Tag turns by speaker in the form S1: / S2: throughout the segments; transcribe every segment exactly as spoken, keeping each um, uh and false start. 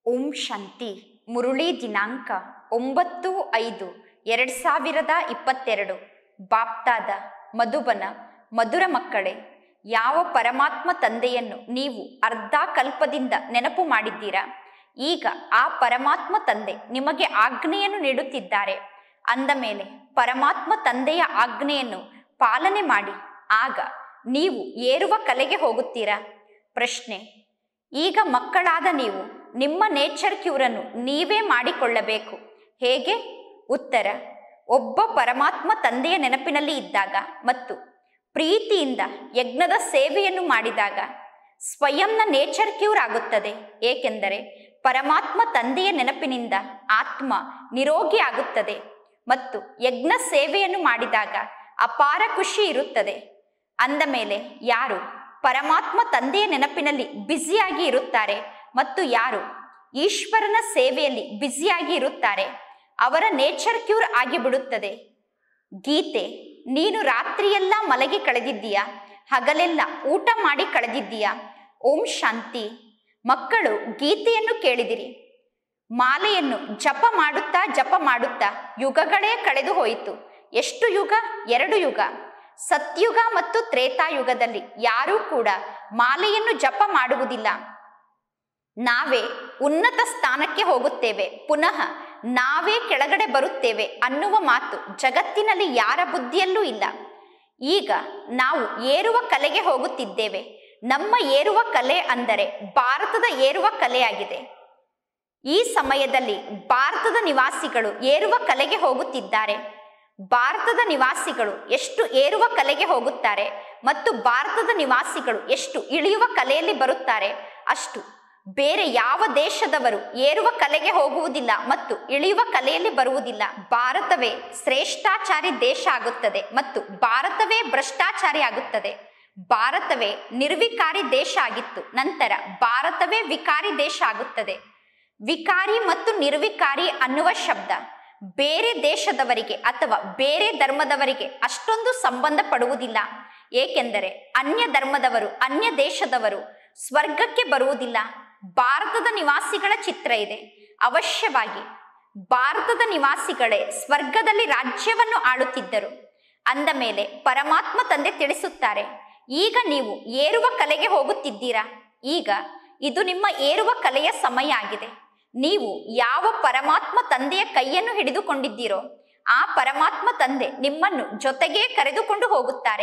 S1: ಓಂ ಶಾಂತಿ. ಮುರುಳಿ ದಿನಾಂಕ ಒಂಬತ್ತು ಐದು ಎರಡು ಸಾವಿರದ ಇಪ್ಪತ್ತೆರಡು. ಬಾಪ್ತಾದ ಮಧುಬನ. ಮಧುರ ಮಕ್ಕಳೇ, ಯಾವ ಪರಮಾತ್ಮ ತಂದೆಯನ್ನು ನೀವು ಅರ್ಧ ಕಲ್ಪದಿಂದ ನೆನಪು ಮಾಡಿದ್ದೀರಾ, ಈಗ ಆ ಪರಮಾತ್ಮ ತಂದೆ ನಿಮಗೆ ಆಜ್ಞೆಯನ್ನು ನೀಡುತ್ತಿದ್ದಾರೆ. ಅಂದ ಮೇಲೆ ಪರಮಾತ್ಮ ತಂದೆಯ ಆಜ್ಞೆಯನ್ನು ಪಾಲನೆ ಮಾಡಿ, ಆಗ ನೀವು ಏರುವ ಕಲೆಗೆ ಹೋಗುತ್ತೀರಾ. ಪ್ರಶ್ನೆ: ಈಗ ಮಕ್ಕಳಾದ ನೀವು ನಿಮ್ಮ ನೇಚರ್ ಕ್ಯೂರನ್ನು ನೀವೇ ಮಾಡಿಕೊಳ್ಳಬೇಕು. ಹೇಗೆ? ಉತ್ತರ: ಒಬ್ಬ ಪರಮಾತ್ಮ ತಂದೆಯ ನೆನಪಿನಲ್ಲಿ ಇದ್ದಾಗ ಮತ್ತು ಪ್ರೀತಿಯಿಂದ ಯಜ್ಞದ ಸೇವೆಯನ್ನು ಮಾಡಿದಾಗ ಸ್ವಯಂನ ನೇಚರ್ ಕ್ಯೂರ್ ಆಗುತ್ತದೆ. ಏಕೆಂದರೆ ಪರಮಾತ್ಮ ತಂದೆಯ ನೆನಪಿನಿಂದ ಆತ್ಮ ನಿರೋಗಿ ಆಗುತ್ತದೆ ಮತ್ತು ಯಜ್ಞ ಸೇವೆಯನ್ನು ಮಾಡಿದಾಗ ಅಪಾರ ಖುಷಿ ಇರುತ್ತದೆ. ಅಂದ ಮೇಲೆ ಯಾರು ಪರಮಾತ್ಮ ತಂದೆಯ ನೆನಪಿನಲ್ಲಿ ಬ್ಯುಸಿಯಾಗಿ ಇರುತ್ತಾರೆ ಮತ್ತು ಯಾರು ಈಶ್ವರನ ಸೇವೆಯಲ್ಲಿ ಬ್ಯುಸಿಯಾಗಿ ಇರುತ್ತಾರೆ, ಅವರ ನೇಚರ್ ಕ್ಯೂರ್ ಆಗಿಬಿಡುತ್ತದೆ. ಗೀತೆ: ನೀನು ರಾತ್ರಿಯೆಲ್ಲ ಮಲಗಿ ಕಳೆದಿದ್ದೀಯಾ, ಹಗಲೆಲ್ಲ ಊಟ ಮಾಡಿ ಕಳೆದಿದ್ದೀಯಾ? ಓಂ ಶಾಂತಿ. ಮಕ್ಕಳು, ಗೀತೆಯನ್ನು ಕೇಳಿದಿರಿ. ಮಾಲೆಯನ್ನು ಜಪ ಮಾಡುತ್ತಾ ಜಪ ಮಾಡುತ್ತಾ ಯುಗಗಳೇ ಕಳೆದು ಹೋಯಿತು. ಎಷ್ಟು ಯುಗ? ಎರಡು ಯುಗ. ಸತ್ಯುಗ ಮತ್ತು ತ್ರೇತಾಯುಗದಲ್ಲಿ ಯಾರೂ ಕೂಡ ಮಾಲೆಯನ್ನು ಜಪ ಮಾಡುವುದಿಲ್ಲ. ನಾವೇ ಉನ್ನತ ಸ್ಥಾನಕ್ಕೆ ಹೋಗುತ್ತೇವೆ, ಪುನಃ ನಾವೇ ಕೆಳಗಡೆ ಬರುತ್ತೇವೆ ಅನ್ನುವ ಮಾತು ಜಗತ್ತಿನಲ್ಲಿ ಯಾರ ಬುದ್ಧಿಯಲ್ಲೂ ಇಲ್ಲ. ಈಗ ನಾವು ಏರುವ ಕಲೆಗೆ ಹೋಗುತ್ತಿದ್ದೇವೆ. ನಮ್ಮ ಏರುವ ಕಲೆ ಅಂದರೆ ಭಾರತದ ಏರುವ ಕಲೆಯಾಗಿದೆ. ಈ ಸಮಯದಲ್ಲಿ ಭಾರತದ ನಿವಾಸಿಗಳು ಏರುವ ಕಲೆಗೆ ಹೋಗುತ್ತಿದ್ದಾರೆ. ಭಾರತದ ನಿವಾಸಿಗಳು ಎಷ್ಟು ಏರುವ ಕಲೆಗೆ ಹೋಗುತ್ತಾರೆ ಮತ್ತು ಭಾರತದ ನಿವಾಸಿಗಳು ಎಷ್ಟು ಇಳಿಯುವ ಕಲೆಯಲ್ಲಿ ಬರುತ್ತಾರೆ, ಅಷ್ಟು ಬೇರೆ ಯಾವ ದೇಶದವರು ಏರುವ ಕಲೆಗೆ ಹೋಗುವುದಿಲ್ಲ ಮತ್ತು ಇಳಿಯುವ ಕಲೆಯಲ್ಲಿ ಬರುವುದಿಲ್ಲ. ಭಾರತವೇ ಶ್ರೇಷ್ಠಾಚಾರಿ ದೇಶ ಆಗುತ್ತದೆ ಮತ್ತು ಭಾರತವೇ ಭ್ರಷ್ಟಾಚಾರಿ ಆಗುತ್ತದೆ. ಭಾರತವೇ ನಿರ್ವಿಕಾರಿ ದೇಶ ಆಗಿತ್ತು, ನಂತರ ಭಾರತವೇ ವಿಕಾರಿ ದೇಶ ಆಗುತ್ತದೆ. ವಿಕಾರಿ ಮತ್ತು ನಿರ್ವಿಕಾರಿ ಅನ್ನುವ ಶಬ್ದ ಬೇರೆ ದೇಶದವರಿಗೆ ಅಥವಾ ಬೇರೆ ಧರ್ಮದವರಿಗೆ ಅಷ್ಟೊಂದು ಸಂಬಂಧ ಪಡುವುದಿಲ್ಲ. ಏಕೆಂದರೆ ಅನ್ಯ ಧರ್ಮದವರು, ಅನ್ಯ ದೇಶದವರು ಸ್ವರ್ಗಕ್ಕೆ ಬರುವುದಿಲ್ಲ. ಭಾರತದ ನಿವಾಸಿಗಳ ಚಿತ್ರ ಇದೆ. ಅವಶ್ಯವಾಗಿ ಭಾರತದ ನಿವಾಸಿಗಳೇ ಸ್ವರ್ಗದಲ್ಲಿ ರಾಜ್ಯವನ್ನು ಆಳುತ್ತಿದ್ದರು. ಅಂದ ಮೇಲೆ ಪರಮಾತ್ಮ ತಂದೆ ತಿಳಿಸುತ್ತಾರೆ, ಈಗ ನೀವು ಏರುವ ಕಲೆಗೆ ಹೋಗುತ್ತಿದ್ದೀರಾ. ಈಗ ಇದು ನಿಮ್ಮ ಏರುವ ಕಲೆಯ ಸಮಯ ಆಗಿದೆ. ನೀವು ಯಾವ ಪರಮಾತ್ಮ ತಂದೆಯ ಕೈಯನ್ನು ಹಿಡಿದುಕೊಂಡಿದ್ದೀರೋ ಆ ಪರಮಾತ್ಮ ತಂದೆ ನಿಮ್ಮನ್ನು ಜೊತೆಗೇ ಕರೆದುಕೊಂಡು ಹೋಗುತ್ತಾರೆ.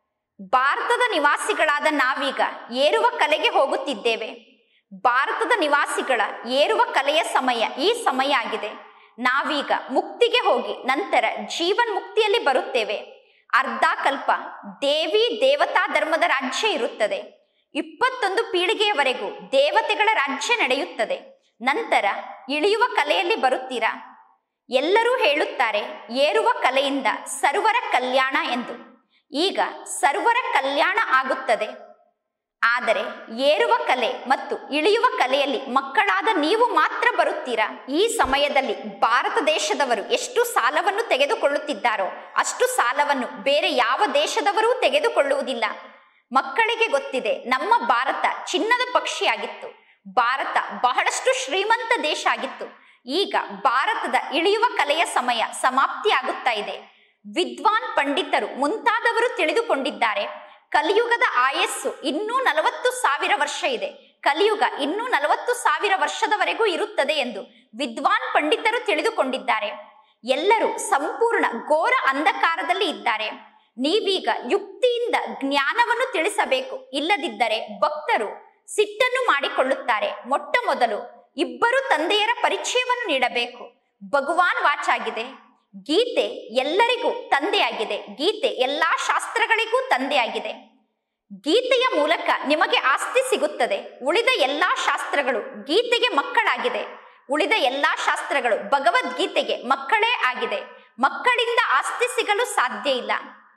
S1: ಭಾರತದ ನಿವಾಸಿಗಳಾದ ನಾವೀಗ ಏರುವ ಕಲೆಗೆ ಹೋಗುತ್ತಿದ್ದೇವೆ. ಭಾರತದ ನಿವಾಸಿಗಳ ಏರುವ ಕಲೆಯ ಸಮಯ ಈ ಸಮಯ ಆಗಿದೆ. ನಾವೀಗ ಮುಕ್ತಿಗೆ ಹೋಗಿ ನಂತರ ಜೀವನ್ ಮುಕ್ತಿಯಲ್ಲಿ ಬರುತ್ತೇವೆ. ಅರ್ಧ ಕಲ್ಪ ದೇವಿ ದೇವತಾ ಧರ್ಮದ ರಾಜ್ಯ ಇರುತ್ತದೆ. ಇಪ್ಪತ್ತೊಂದು ಪೀಳಿಗೆಯವರೆಗೂ ದೇವತೆಗಳ ರಾಜ್ಯ ನಡೆಯುತ್ತದೆ. ನಂತರ ಇಳಿಯುವ ಕಲೆಯಲ್ಲಿ ಬರುತ್ತೀರಾ. ಎಲ್ಲರೂ ಹೇಳುತ್ತಾರೆ ಏರುವ ಕಲೆಯಿಂದ ಸರ್ವರ ಕಲ್ಯಾಣ ಎಂದು. ಈಗ ಸರ್ವರ ಕಲ್ಯಾಣ ಆಗುತ್ತದೆ. ಆದರೆ ಏರುವ ಕಲೆ ಮತ್ತು ಇಳಿಯುವ ಕಲೆಯಲ್ಲಿ ಮಕ್ಕಳಾದ ನೀವು ಮಾತ್ರ ಬರುತ್ತೀರಾ. ಈ ಸಮಯದಲ್ಲಿ ಭಾರತ ದೇಶದವರು ಎಷ್ಟು ಸಾಲವನ್ನು ತೆಗೆದುಕೊಳ್ಳುತ್ತಿದ್ದಾರೋ ಅಷ್ಟು ಸಾಲವನ್ನು ಬೇರೆ ಯಾವ ದೇಶದವರೂ ತೆಗೆದುಕೊಳ್ಳುವುದಿಲ್ಲ. ಮಕ್ಕಳಿಗೆ ಗೊತ್ತಿದೆ, ನಮ್ಮ ಭಾರತ ಚಿನ್ನದ ಪಕ್ಷಿಯಾಗಿತ್ತು. ಭಾರತ ಬಹಳಷ್ಟು ಶ್ರೀಮಂತ ದೇಶ ಆಗಿತ್ತು. ಈಗ ಭಾರತದ ಇಳಿಯುವ ಕಲೆಯ ಸಮಯ ಸಮಾಪ್ತಿಯಾಗುತ್ತಾ ಇದೆ. ವಿದ್ವಾನ್ ಪಂಡಿತರು ಮುಂತಾದವರು ತಿಳಿದುಕೊಂಡಿದ್ದಾರೆ, ಕಲಿಯುಗದ ಆಯಸ್ಸು ಇನ್ನೂ ನಲವತ್ತು ಸಾವಿರ ವರ್ಷ ಇದೆ. ಕಲಿಯುಗ ಇನ್ನೂ ನಲವತ್ತು ಸಾವಿರ ವರ್ಷದವರೆಗೂ ಇರುತ್ತದೆ ಎಂದು ವಿದ್ವಾನ್ ಪಂಡಿತರು ತಿಳಿದುಕೊಂಡಿದ್ದಾರೆ. ಎಲ್ಲರೂ ಸಂಪೂರ್ಣ ಘೋರ ಅಂಧಕಾರದಲ್ಲಿ ಇದ್ದಾರೆ. ನೀವೀಗ ಯುಕ್ತಿಯಿಂದ ಜ್ಞಾನವನ್ನು ತಿಳಿಸಬೇಕು. ಇಲ್ಲದಿದ್ದರೆ ಭಕ್ತರು ಸಿಟ್ಟನ್ನು ಮಾಡಿಕೊಳ್ಳುತ್ತಾರೆ. ಮೊಟ್ಟ ಮೊದಲು ಇಬ್ಬರು ತಂದೆಯರ ಪರಿಚಯವನ್ನು ನೀಡಬೇಕು. ಭಗವಾನ್ ವಾಚಾಗಿದೆ. ಗೀತೆ ಎಲ್ಲರಿಗೂ ತಂದೆಯಾಗಿದೆ. ಗೀತೆ ಎಲ್ಲಾ ಶಾಸ್ತ್ರಗಳಿಗೂ ತಂದೆಯಾಗಿದೆ. ಗೀತೆಯ ಮೂಲಕ ನಿಮಗೆ ಆಸ್ತಿ ಸಿಗುತ್ತದೆ. ಉಳಿದ ಎಲ್ಲಾ ಶಾಸ್ತ್ರಗಳು ಗೀತೆಗೆ ಮಕ್ಕಳಾಗಿದೆ. ಉಳಿದ ಎಲ್ಲಾ ಶಾಸ್ತ್ರಗಳು ಭಗವದ್ಗೀತೆಗೆ ಮಕ್ಕಳೇ ಆಗಿದೆ. ಮಕ್ಕಳಿಂದ ಆಸ್ತಿ ಸಿಗಲು ಸಾಧ್ಯ ಇಲ್ಲ.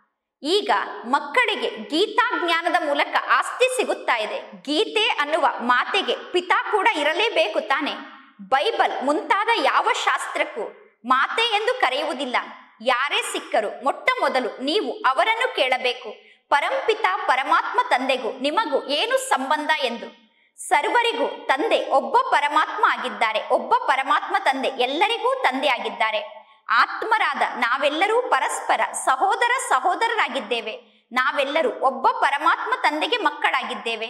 S1: ಈಗ ಮಕ್ಕಳಿಗೆ ಗೀತಾ ಜ್ಞಾನದ ಮೂಲಕ ಆಸ್ತಿ ಸಿಗುತ್ತಾ ಇದೆ. ಗೀತೆ ಅನ್ನುವ ಮಾತೆಗೆ ಪಿತಾ ಕೂಡ ಇರಲೇಬೇಕು ತಾನೆ. ಬೈಬಲ್ ಮುಂತಾದ ಯಾವ ಶಾಸ್ತ್ರಕ್ಕೂ ಮಾತೆ ಎಂದು ಕರೆಯುವುದಿಲ್ಲ. ಯಾರೇ ಸಿಕ್ಕರು ಮೊಟ್ಟ ಮೊದಲು ನೀವು ಅವರನ್ನು ಕೇಳಬೇಕು, ಪರಂಪಿತ ಪರಮಾತ್ಮ ತಂದೆಗೂ ನಿಮಗೂ ಏನು ಸಂಬಂಧ ಎಂದು. ಸರ್ವರಿಗೂ ತಂದೆ ಒಬ್ಬ ಪರಮಾತ್ಮ ಆಗಿದ್ದಾರೆ. ಒಬ್ಬ ಪರಮಾತ್ಮ ತಂದೆ ಎಲ್ಲರಿಗೂ ತಂದೆ ಆಗಿದ್ದಾರೆ. ಆತ್ಮರಾದ ನಾವೆಲ್ಲರೂ ಪರಸ್ಪರ ಸಹೋದರ ಸಹೋದರರಾಗಿದ್ದೇವೆ. ನಾವೆಲ್ಲರೂ ಒಬ್ಬ ಪರಮಾತ್ಮ ತಂದೆಗೆ ಮಕ್ಕಳಾಗಿದ್ದೇವೆ.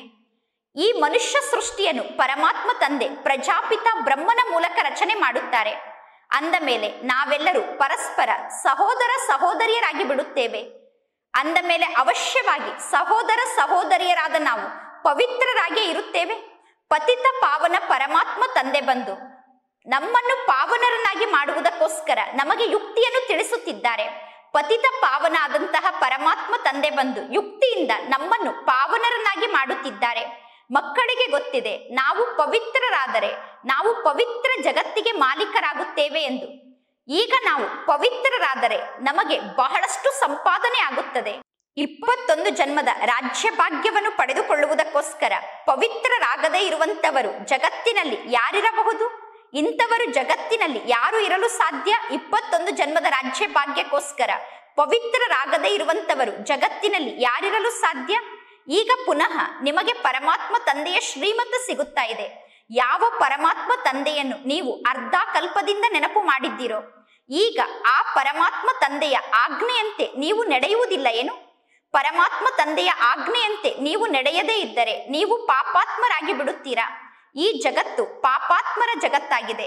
S1: ಈ ಮನುಷ್ಯ ಸೃಷ್ಟಿಯನ್ನು ಪರಮಾತ್ಮ ತಂದೆ ಪ್ರಜಾಪಿತ ಬ್ರಹ್ಮನ ಮೂಲಕ ರಚನೆ ಮಾಡುತ್ತಾರೆ. ಅಂದ ಮೇಲೆ ನಾವೆಲ್ಲರೂ ಪರಸ್ಪರ ಸಹೋದರ ಸಹೋದರಿಯರಾಗಿ ಬಿಡುತ್ತೇವೆ. ಅಂದ ಮೇಲೆ ಅವಶ್ಯವಾಗಿ ಸಹೋದರ ಸಹೋದರಿಯರಾದ ನಾವು ಪವಿತ್ರರಾಗೇ ಇರುತ್ತೇವೆ. ಪತಿತ ಪಾವನ ಪರಮಾತ್ಮ ತಂದೆ ಬಂದು ನಮ್ಮನ್ನು ಪಾವನರನ್ನಾಗಿ ಮಾಡುವುದಕ್ಕೋಸ್ಕರ ನಮಗೆ ಯುಕ್ತಿಯನ್ನು ತಿಳಿಸುತ್ತಿದ್ದಾರೆ. ಪತಿತ ಪಾವನ ಆದಂತಹ ಪರಮಾತ್ಮ ತಂದೆ ಬಂದು ಯುಕ್ತಿಯಿಂದ ನಮ್ಮನ್ನು ಪಾವನರನ್ನಾಗಿ ಮಾಡುತ್ತಿದ್ದಾರೆ. ಮಕ್ಕಳಿಗೆ ಗೊತ್ತಿದೆ ನಾವು ಪವಿತ್ರರಾದರೆ ನಾವು ಪವಿತ್ರ ಜಗತ್ತಿಗೆ ಮಾಲೀಕರಾಗುತ್ತೇವೆ ಎಂದು. ಈಗ ನಾವು ಪವಿತ್ರರಾದರೆ ನಮಗೆ ಬಹಳಷ್ಟು ಸಂಪಾದನೆ ಆಗುತ್ತದೆ. ಇಪ್ಪತ್ತೊಂದು ಜನ್ಮದ ರಾಜ್ಯ ಭಾಗ್ಯವನ್ನು ಪಡೆದುಕೊಳ್ಳುವುದಕ್ಕೋಸ್ಕರ ಪವಿತ್ರರಾಗದೇ ಇರುವಂತವರು ಜಗತ್ತಿನಲ್ಲಿ ಯಾರಿರಬಹುದು? ಇಂಥವರು ಜಗತ್ತಿನಲ್ಲಿ ಯಾರು ಇರಲು ಸಾಧ್ಯ? ಇಪ್ಪತ್ತೊಂದು ಜನ್ಮದ ರಾಜ್ಯ ಭಾಗ್ಯಕ್ಕೋಸ್ಕರ ಪವಿತ್ರರಾಗದೇ ಇರುವಂತವರು ಜಗತ್ತಿನಲ್ಲಿ ಯಾರಿರಲು ಸಾಧ್ಯ? ಈಗ ಪುನಃ ನಿಮಗೆ ಪರಮಾತ್ಮ ತಂದೆಯ ಶ್ರೀಮತ ಸಿಗುತ್ತಾ ಇದೆ. ಯಾವ ಪರಮಾತ್ಮ ತಂದೆಯನ್ನು ನೀವು ಅರ್ಧ ಕಲ್ಪದಿಂದ ನೆನಪು ಮಾಡಿದ್ದೀರೋ ಈಗ ಆ ಪರಮಾತ್ಮ ತಂದೆಯ ಆಜ್ಞೆಯಂತೆ ನೀವು ನಡೆಯುವುದಿಲ್ಲ ಏನು? ಪರಮಾತ್ಮ ತಂದೆಯ ಆಜ್ಞೆಯಂತೆ ನೀವು ನಡೆಯದೇ ಇದ್ದರೆ ನೀವು ಪಾಪಾತ್ಮರಾಗಿ ಬಿಡುತ್ತೀರಾ. ಈ ಜಗತ್ತು ಪಾಪಾತ್ಮರ ಜಗತ್ತಾಗಿದೆ.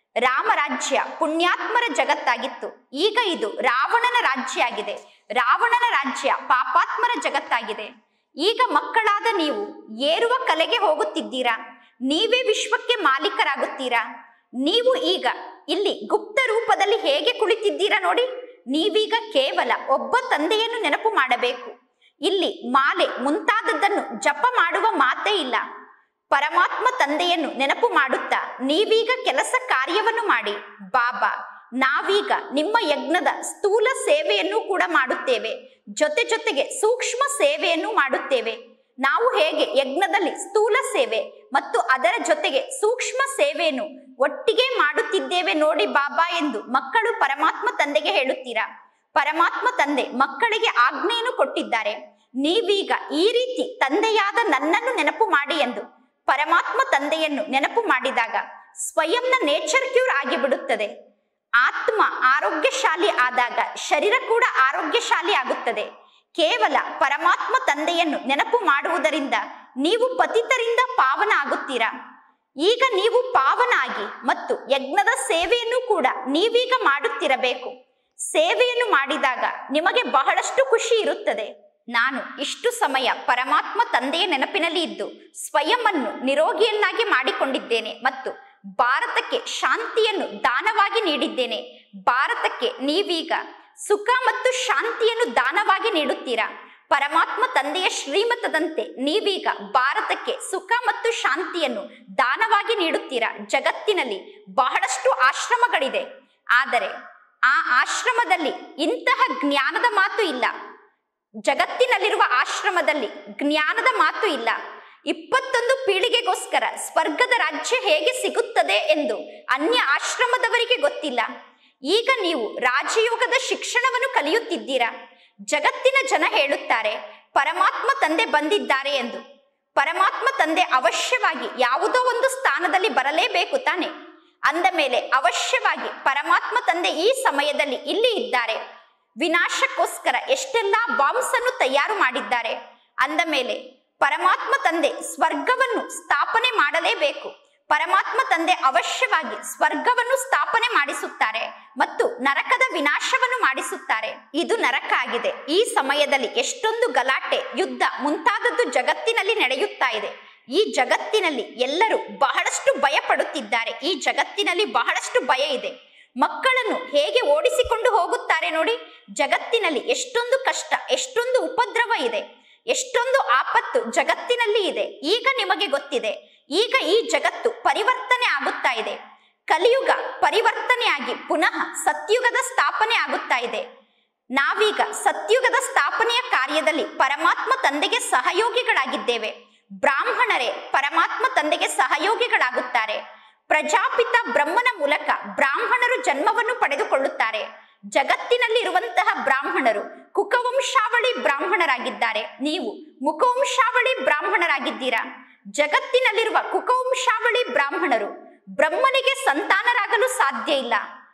S1: ರಾಮರಾಜ್ಯ ಪುಣ್ಯಾತ್ಮರ ಜಗತ್ತಾಗಿತ್ತು. ಈಗ ಇದು ರಾವಣನ ರಾಜ್ಯ ಆಗಿದೆ. ರಾವಣನ ರಾಜ್ಯ ಪಾಪಾತ್ಮರ ಜಗತ್ತಾಗಿದೆ. ಈಗ ಮಕ್ಕಳಾದ ನೀವು ಏರುವ ಕಲೆಗೆ ಹೋಗುತ್ತಿದ್ದೀರಾ. ನೀವೇ ವಿಶ್ವಕ್ಕೆ ಮಾಲೀಕರಾಗುತ್ತೀರಾ. ನೀವು ಈಗ ಇಲ್ಲಿ ಗುಪ್ತ ರೂಪದಲ್ಲಿ ಹೇಗೆ ಕುಳಿತಿದ್ದೀರಾ ನೋಡಿ. ನೀವೀಗ ಕೇವಲ ಒಬ್ಬ ತಂದೆಯನ್ನು ನೆನಪು ಮಾಡಬೇಕು. ಇಲ್ಲಿ ಮಾಲೆ ಮುಂತಾದದ್ದನ್ನು ಜಪ ಮಾಡುವ ಮಾತೇ ಇಲ್ಲ. ಪರಮಾತ್ಮ ತಂದೆಯನ್ನು ನೆನಪು ಮಾಡುತ್ತಾ ನೀವೀಗ ಕೆಲಸ ಕಾರ್ಯವನ್ನು ಮಾಡಿ. ಬಾಬಾ, ನಾವೀಗ ನಿಮ್ಮ ಯಜ್ಞದ ಸ್ಥೂಲ ಸೇವೆಯನ್ನು ಕೂಡ ಮಾಡುತ್ತೇವೆ, ಜೊತೆ ಜೊತೆಗೆ ಸೂಕ್ಷ್ಮ ಸೇವೆಯನ್ನು ಮಾಡುತ್ತೇವೆ. ನಾವು ಹೇಗೆ ಯಜ್ಞದಲ್ಲಿ ಸ್ಥೂಲ ಸೇವೆ ಮತ್ತು ಅದರ ಜೊತೆಗೆ ಸೂಕ್ಷ್ಮ ಸೇವೆಯನ್ನು ಒಟ್ಟಿಗೆ ಮಾಡುತ್ತಿದ್ದೇವೆ ನೋಡಿ ಬಾಬಾ ಎಂದು ಮಕ್ಕಳು ಪರಮಾತ್ಮ ತಂದೆಗೆ ಹೇಳುತ್ತೀರಾ. ಪರಮಾತ್ಮ ತಂದೆ ಮಕ್ಕಳಿಗೆ ಆಜ್ಞೆಯನ್ನು ಕೊಟ್ಟಿದ್ದಾರೆ. ನೀವೀಗ ಈ ರೀತಿ ತಂದೆಯಾದ ನನ್ನನ್ನು ನೆನಪು ಮಾಡಿ ಎಂದು. ಪರಮಾತ್ಮ ತಂದೆಯನ್ನು ನೆನಪು ಮಾಡಿದಾಗ ಸ್ವಯಂನ ನೇಚರ್ ಕ್ಯೂರ್ ಆಗಿಬಿಡುತ್ತದೆ. ಆತ್ಮ ಆರೋಗ್ಯಶಾಲಿ ಆದಾಗ ಶರೀರ ಕೂಡ ಆರೋಗ್ಯಶಾಲಿ ಆಗುತ್ತದೆ. ಕೇವಲ ಪರಮಾತ್ಮ ತಂದೆಯನ್ನು ನೆನಪು ಮಾಡುವುದರಿಂದ ನೀವು ಪತಿತರಿಂದ ಪಾವನ ಆಗುತ್ತೀರಾ. ಈಗ ನೀವು ಪಾವನ ಆಗಿ ಮತ್ತು ಯಜ್ಞದ ಸೇವೆಯನ್ನು ಕೂಡ ನೀವೀಗ ಮಾಡುತ್ತಿರಬೇಕು. ಸೇವೆಯನ್ನು ಮಾಡಿದಾಗ ನಿಮಗೆ ಬಹಳಷ್ಟು ಖುಷಿ ಇರುತ್ತದೆ. ನಾನು ಇಷ್ಟು ಸಮಯ ಪರಮಾತ್ಮ ತಂದೆಯ ನೆನಪಿನಲ್ಲಿ ಇದ್ದು ಸ್ವಯಂವನ್ನು ನಿರೋಗಿಯನ್ನಾಗಿ ಮಾಡಿಕೊಂಡಿದ್ದೇನೆ ಮತ್ತು ಭಾರತಕ್ಕೆ ಶಾಂತಿಯನ್ನು ದಾನವಾಗಿ ನೀಡಿದ್ದೇನೆ. ಭಾರತಕ್ಕೆ ನೀವೀಗ ಸುಖ ಮತ್ತು ಶಾಂತಿಯನ್ನು ದಾನವಾಗಿ ನೀಡುತ್ತೀರಾ. ಪರಮಾತ್ಮ ತಂದೆಯ ಶ್ರೀಮತದಂತೆ ನೀವೀಗ ಭಾರತಕ್ಕೆ ಸುಖ ಮತ್ತು ಶಾಂತಿಯನ್ನು ದಾನವಾಗಿ ನೀಡುತ್ತೀರಾ. ಜಗತ್ತಿನಲ್ಲಿ ಬಹಳಷ್ಟು ಆಶ್ರಮಗಳಿದೆ, ಆದರೆ ಆ ಆಶ್ರಮದಲ್ಲಿ ಇಂತಹ ಜ್ಞಾನದ ಮಾತು ಇಲ್ಲ. ಜಗತ್ತಿನಲ್ಲಿರುವ ಆಶ್ರಮದಲ್ಲಿ ಜ್ಞಾನದ ಮಾತು ಇಲ್ಲ. ಇಪ್ಪತ್ತೊಂದು ಪೀಳಿಗೆಗೋಸ್ಕರ ಸ್ವರ್ಗದ ರಾಜ್ಯ ಹೇಗೆ ಸಿಗುತ್ತದೆ ಎಂದು ಅನ್ಯ ಆಶ್ರಮದವರಿಗೆ ಗೊತ್ತಿಲ್ಲ. ಈಗ ನೀವು ರಾಜಯೋಗದ ಶಿಕ್ಷಣವನ್ನು ಕಲಿಯುತ್ತಿದ್ದೀರಾ. ಜಗತ್ತಿನ ಜನ ಹೇಳುತ್ತಾರೆ ಪರಮಾತ್ಮ ತಂದೆ ಬಂದಿದ್ದಾರೆ ಎಂದು. ಪರಮಾತ್ಮ ತಂದೆ ಅವಶ್ಯವಾಗಿ ಯಾವುದೋ ಒಂದು ಸ್ಥಾನದಲ್ಲಿ ಬರಲೇಬೇಕು ತಾನೆ. ಅಂದ ಮೇಲೆ ಅವಶ್ಯವಾಗಿ ಪರಮಾತ್ಮ ತಂದೆ ಈ ಸಮಯದಲ್ಲಿ ಇಲ್ಲಿ ಇದ್ದಾರೆ. ವಿನಾಶಕ್ಕೋಸ್ಕರ ಎಷ್ಟೆಲ್ಲ ಬಾಂಬ್ಸ್ ಅನ್ನು ತಯಾರು ಮಾಡಿದ್ದಾರೆ. ಅಂದ ಮೇಲೆ ಪರಮಾತ್ಮ ತಂದೆ ಸ್ವರ್ಗವನ್ನು ಸ್ಥಾಪನೆ ಮಾಡಲೇಬೇಕು. ಪರಮಾತ್ಮ ತಂದೆ ಅವಶ್ಯವಾಗಿ ಸ್ವರ್ಗವನ್ನು ಸ್ಥಾಪನೆ ಮಾಡಿಸುತ್ತಾರೆ ಮತ್ತು ನರಕದ ವಿನಾಶವನ್ನು ಮಾಡಿಸುತ್ತಾರೆ. ಇದು ನರಕ ಆಗಿದೆ. ಈ ಸಮಯದಲ್ಲಿ ಎಷ್ಟೊಂದು ಗಲಾಟೆ, ಯುದ್ಧ ಮುಂತಾದದ್ದು ಜಗತ್ತಿನಲ್ಲಿ ನಡೆಯುತ್ತಾ ಇದೆ. ಈ ಜಗತ್ತಿನಲ್ಲಿ ಎಲ್ಲರೂ ಬಹಳಷ್ಟು ಭಯ ಪಡುತ್ತಿದ್ದಾರೆ. ಈ ಜಗತ್ತಿನಲ್ಲಿ ಬಹಳಷ್ಟು ಭಯ ಇದೆ. ಮಕ್ಕಳನ್ನು ಹೇಗೆ ಓಡಿಸಿಕೊಂಡು ಹೋಗುತ್ತಾರೆ ನೋಡಿ. ಜಗತ್ತಿನಲ್ಲಿ ಎಷ್ಟೊಂದು ಕಷ್ಟ, ಎಷ್ಟೊಂದು ಉಪದ್ರವ ಇದೆ, ಎಷ್ಟೊಂದು ಆಪತ್ತು ಜಗತ್ತಿನಲ್ಲಿ ಇದೆ. ಈಗ ನಿಮಗೆ ಗೊತ್ತಿದೆ, ಈಗ ಈ ಜಗತ್ತು ಪರಿವರ್ತನೆ ಆಗುತ್ತಾ ಇದೆ. ಕಲಿಯುಗ ಪರಿವರ್ತನೆಯಾಗಿ ಪುನಃ ಸತ್ಯುಗದ ಸ್ಥಾಪನೆ ಆಗುತ್ತಾ ಇದೆ. ನಾವೀಗ ಸತ್ಯುಗದ ಸ್ಥಾಪನೆಯ ಕಾರ್ಯದಲ್ಲಿ ಪರಮಾತ್ಮ ತಂದೆಗೆ ಸಹಯೋಗಿಗಳಾಗಿದ್ದೇವೆ. ಬ್ರಾಹ್ಮಣರೇ ಪರಮಾತ್ಮ ತಂದೆಗೆ ಸಹಯೋಗಿಗಳಾಗುತ್ತಾರೆ. ಪ್ರಜಾಪಿತ ಬ್ರಹ್ಮನ ಮೂಲಕ ಬ್ರಾಹ್ಮಣರು ಜನ್ಮವನ್ನು ಪಡೆದುಕೊಳ್ಳುತ್ತಾರೆ. ಜಗತ್ತಿನಲ್ಲಿ ಇರುವಂತಹ ಬ್ರಾಹ್ಮಣರು ಕುಕವಂಶಾವಳಿ ಬ್ರಾಹ್ಮಣರಾಗಿದ್ದಾರೆ. ನೀವು ಮುಖವಂಶಾವಳಿ ಬ್ರಾಹ್ಮಣರಾಗಿದ್ದೀರಾ. ಜಗತ್ತಿನಲ್ಲಿರುವ ಕುಕವಂಶಾವಳಿ ಬ್ರಾಹ್ಮಣರು ಬ್ರಹ್ಮನಿಗೆ ಸಂತಾನರಾಗಲು ಸಾಧ್ಯ ಇಲ್ಲ.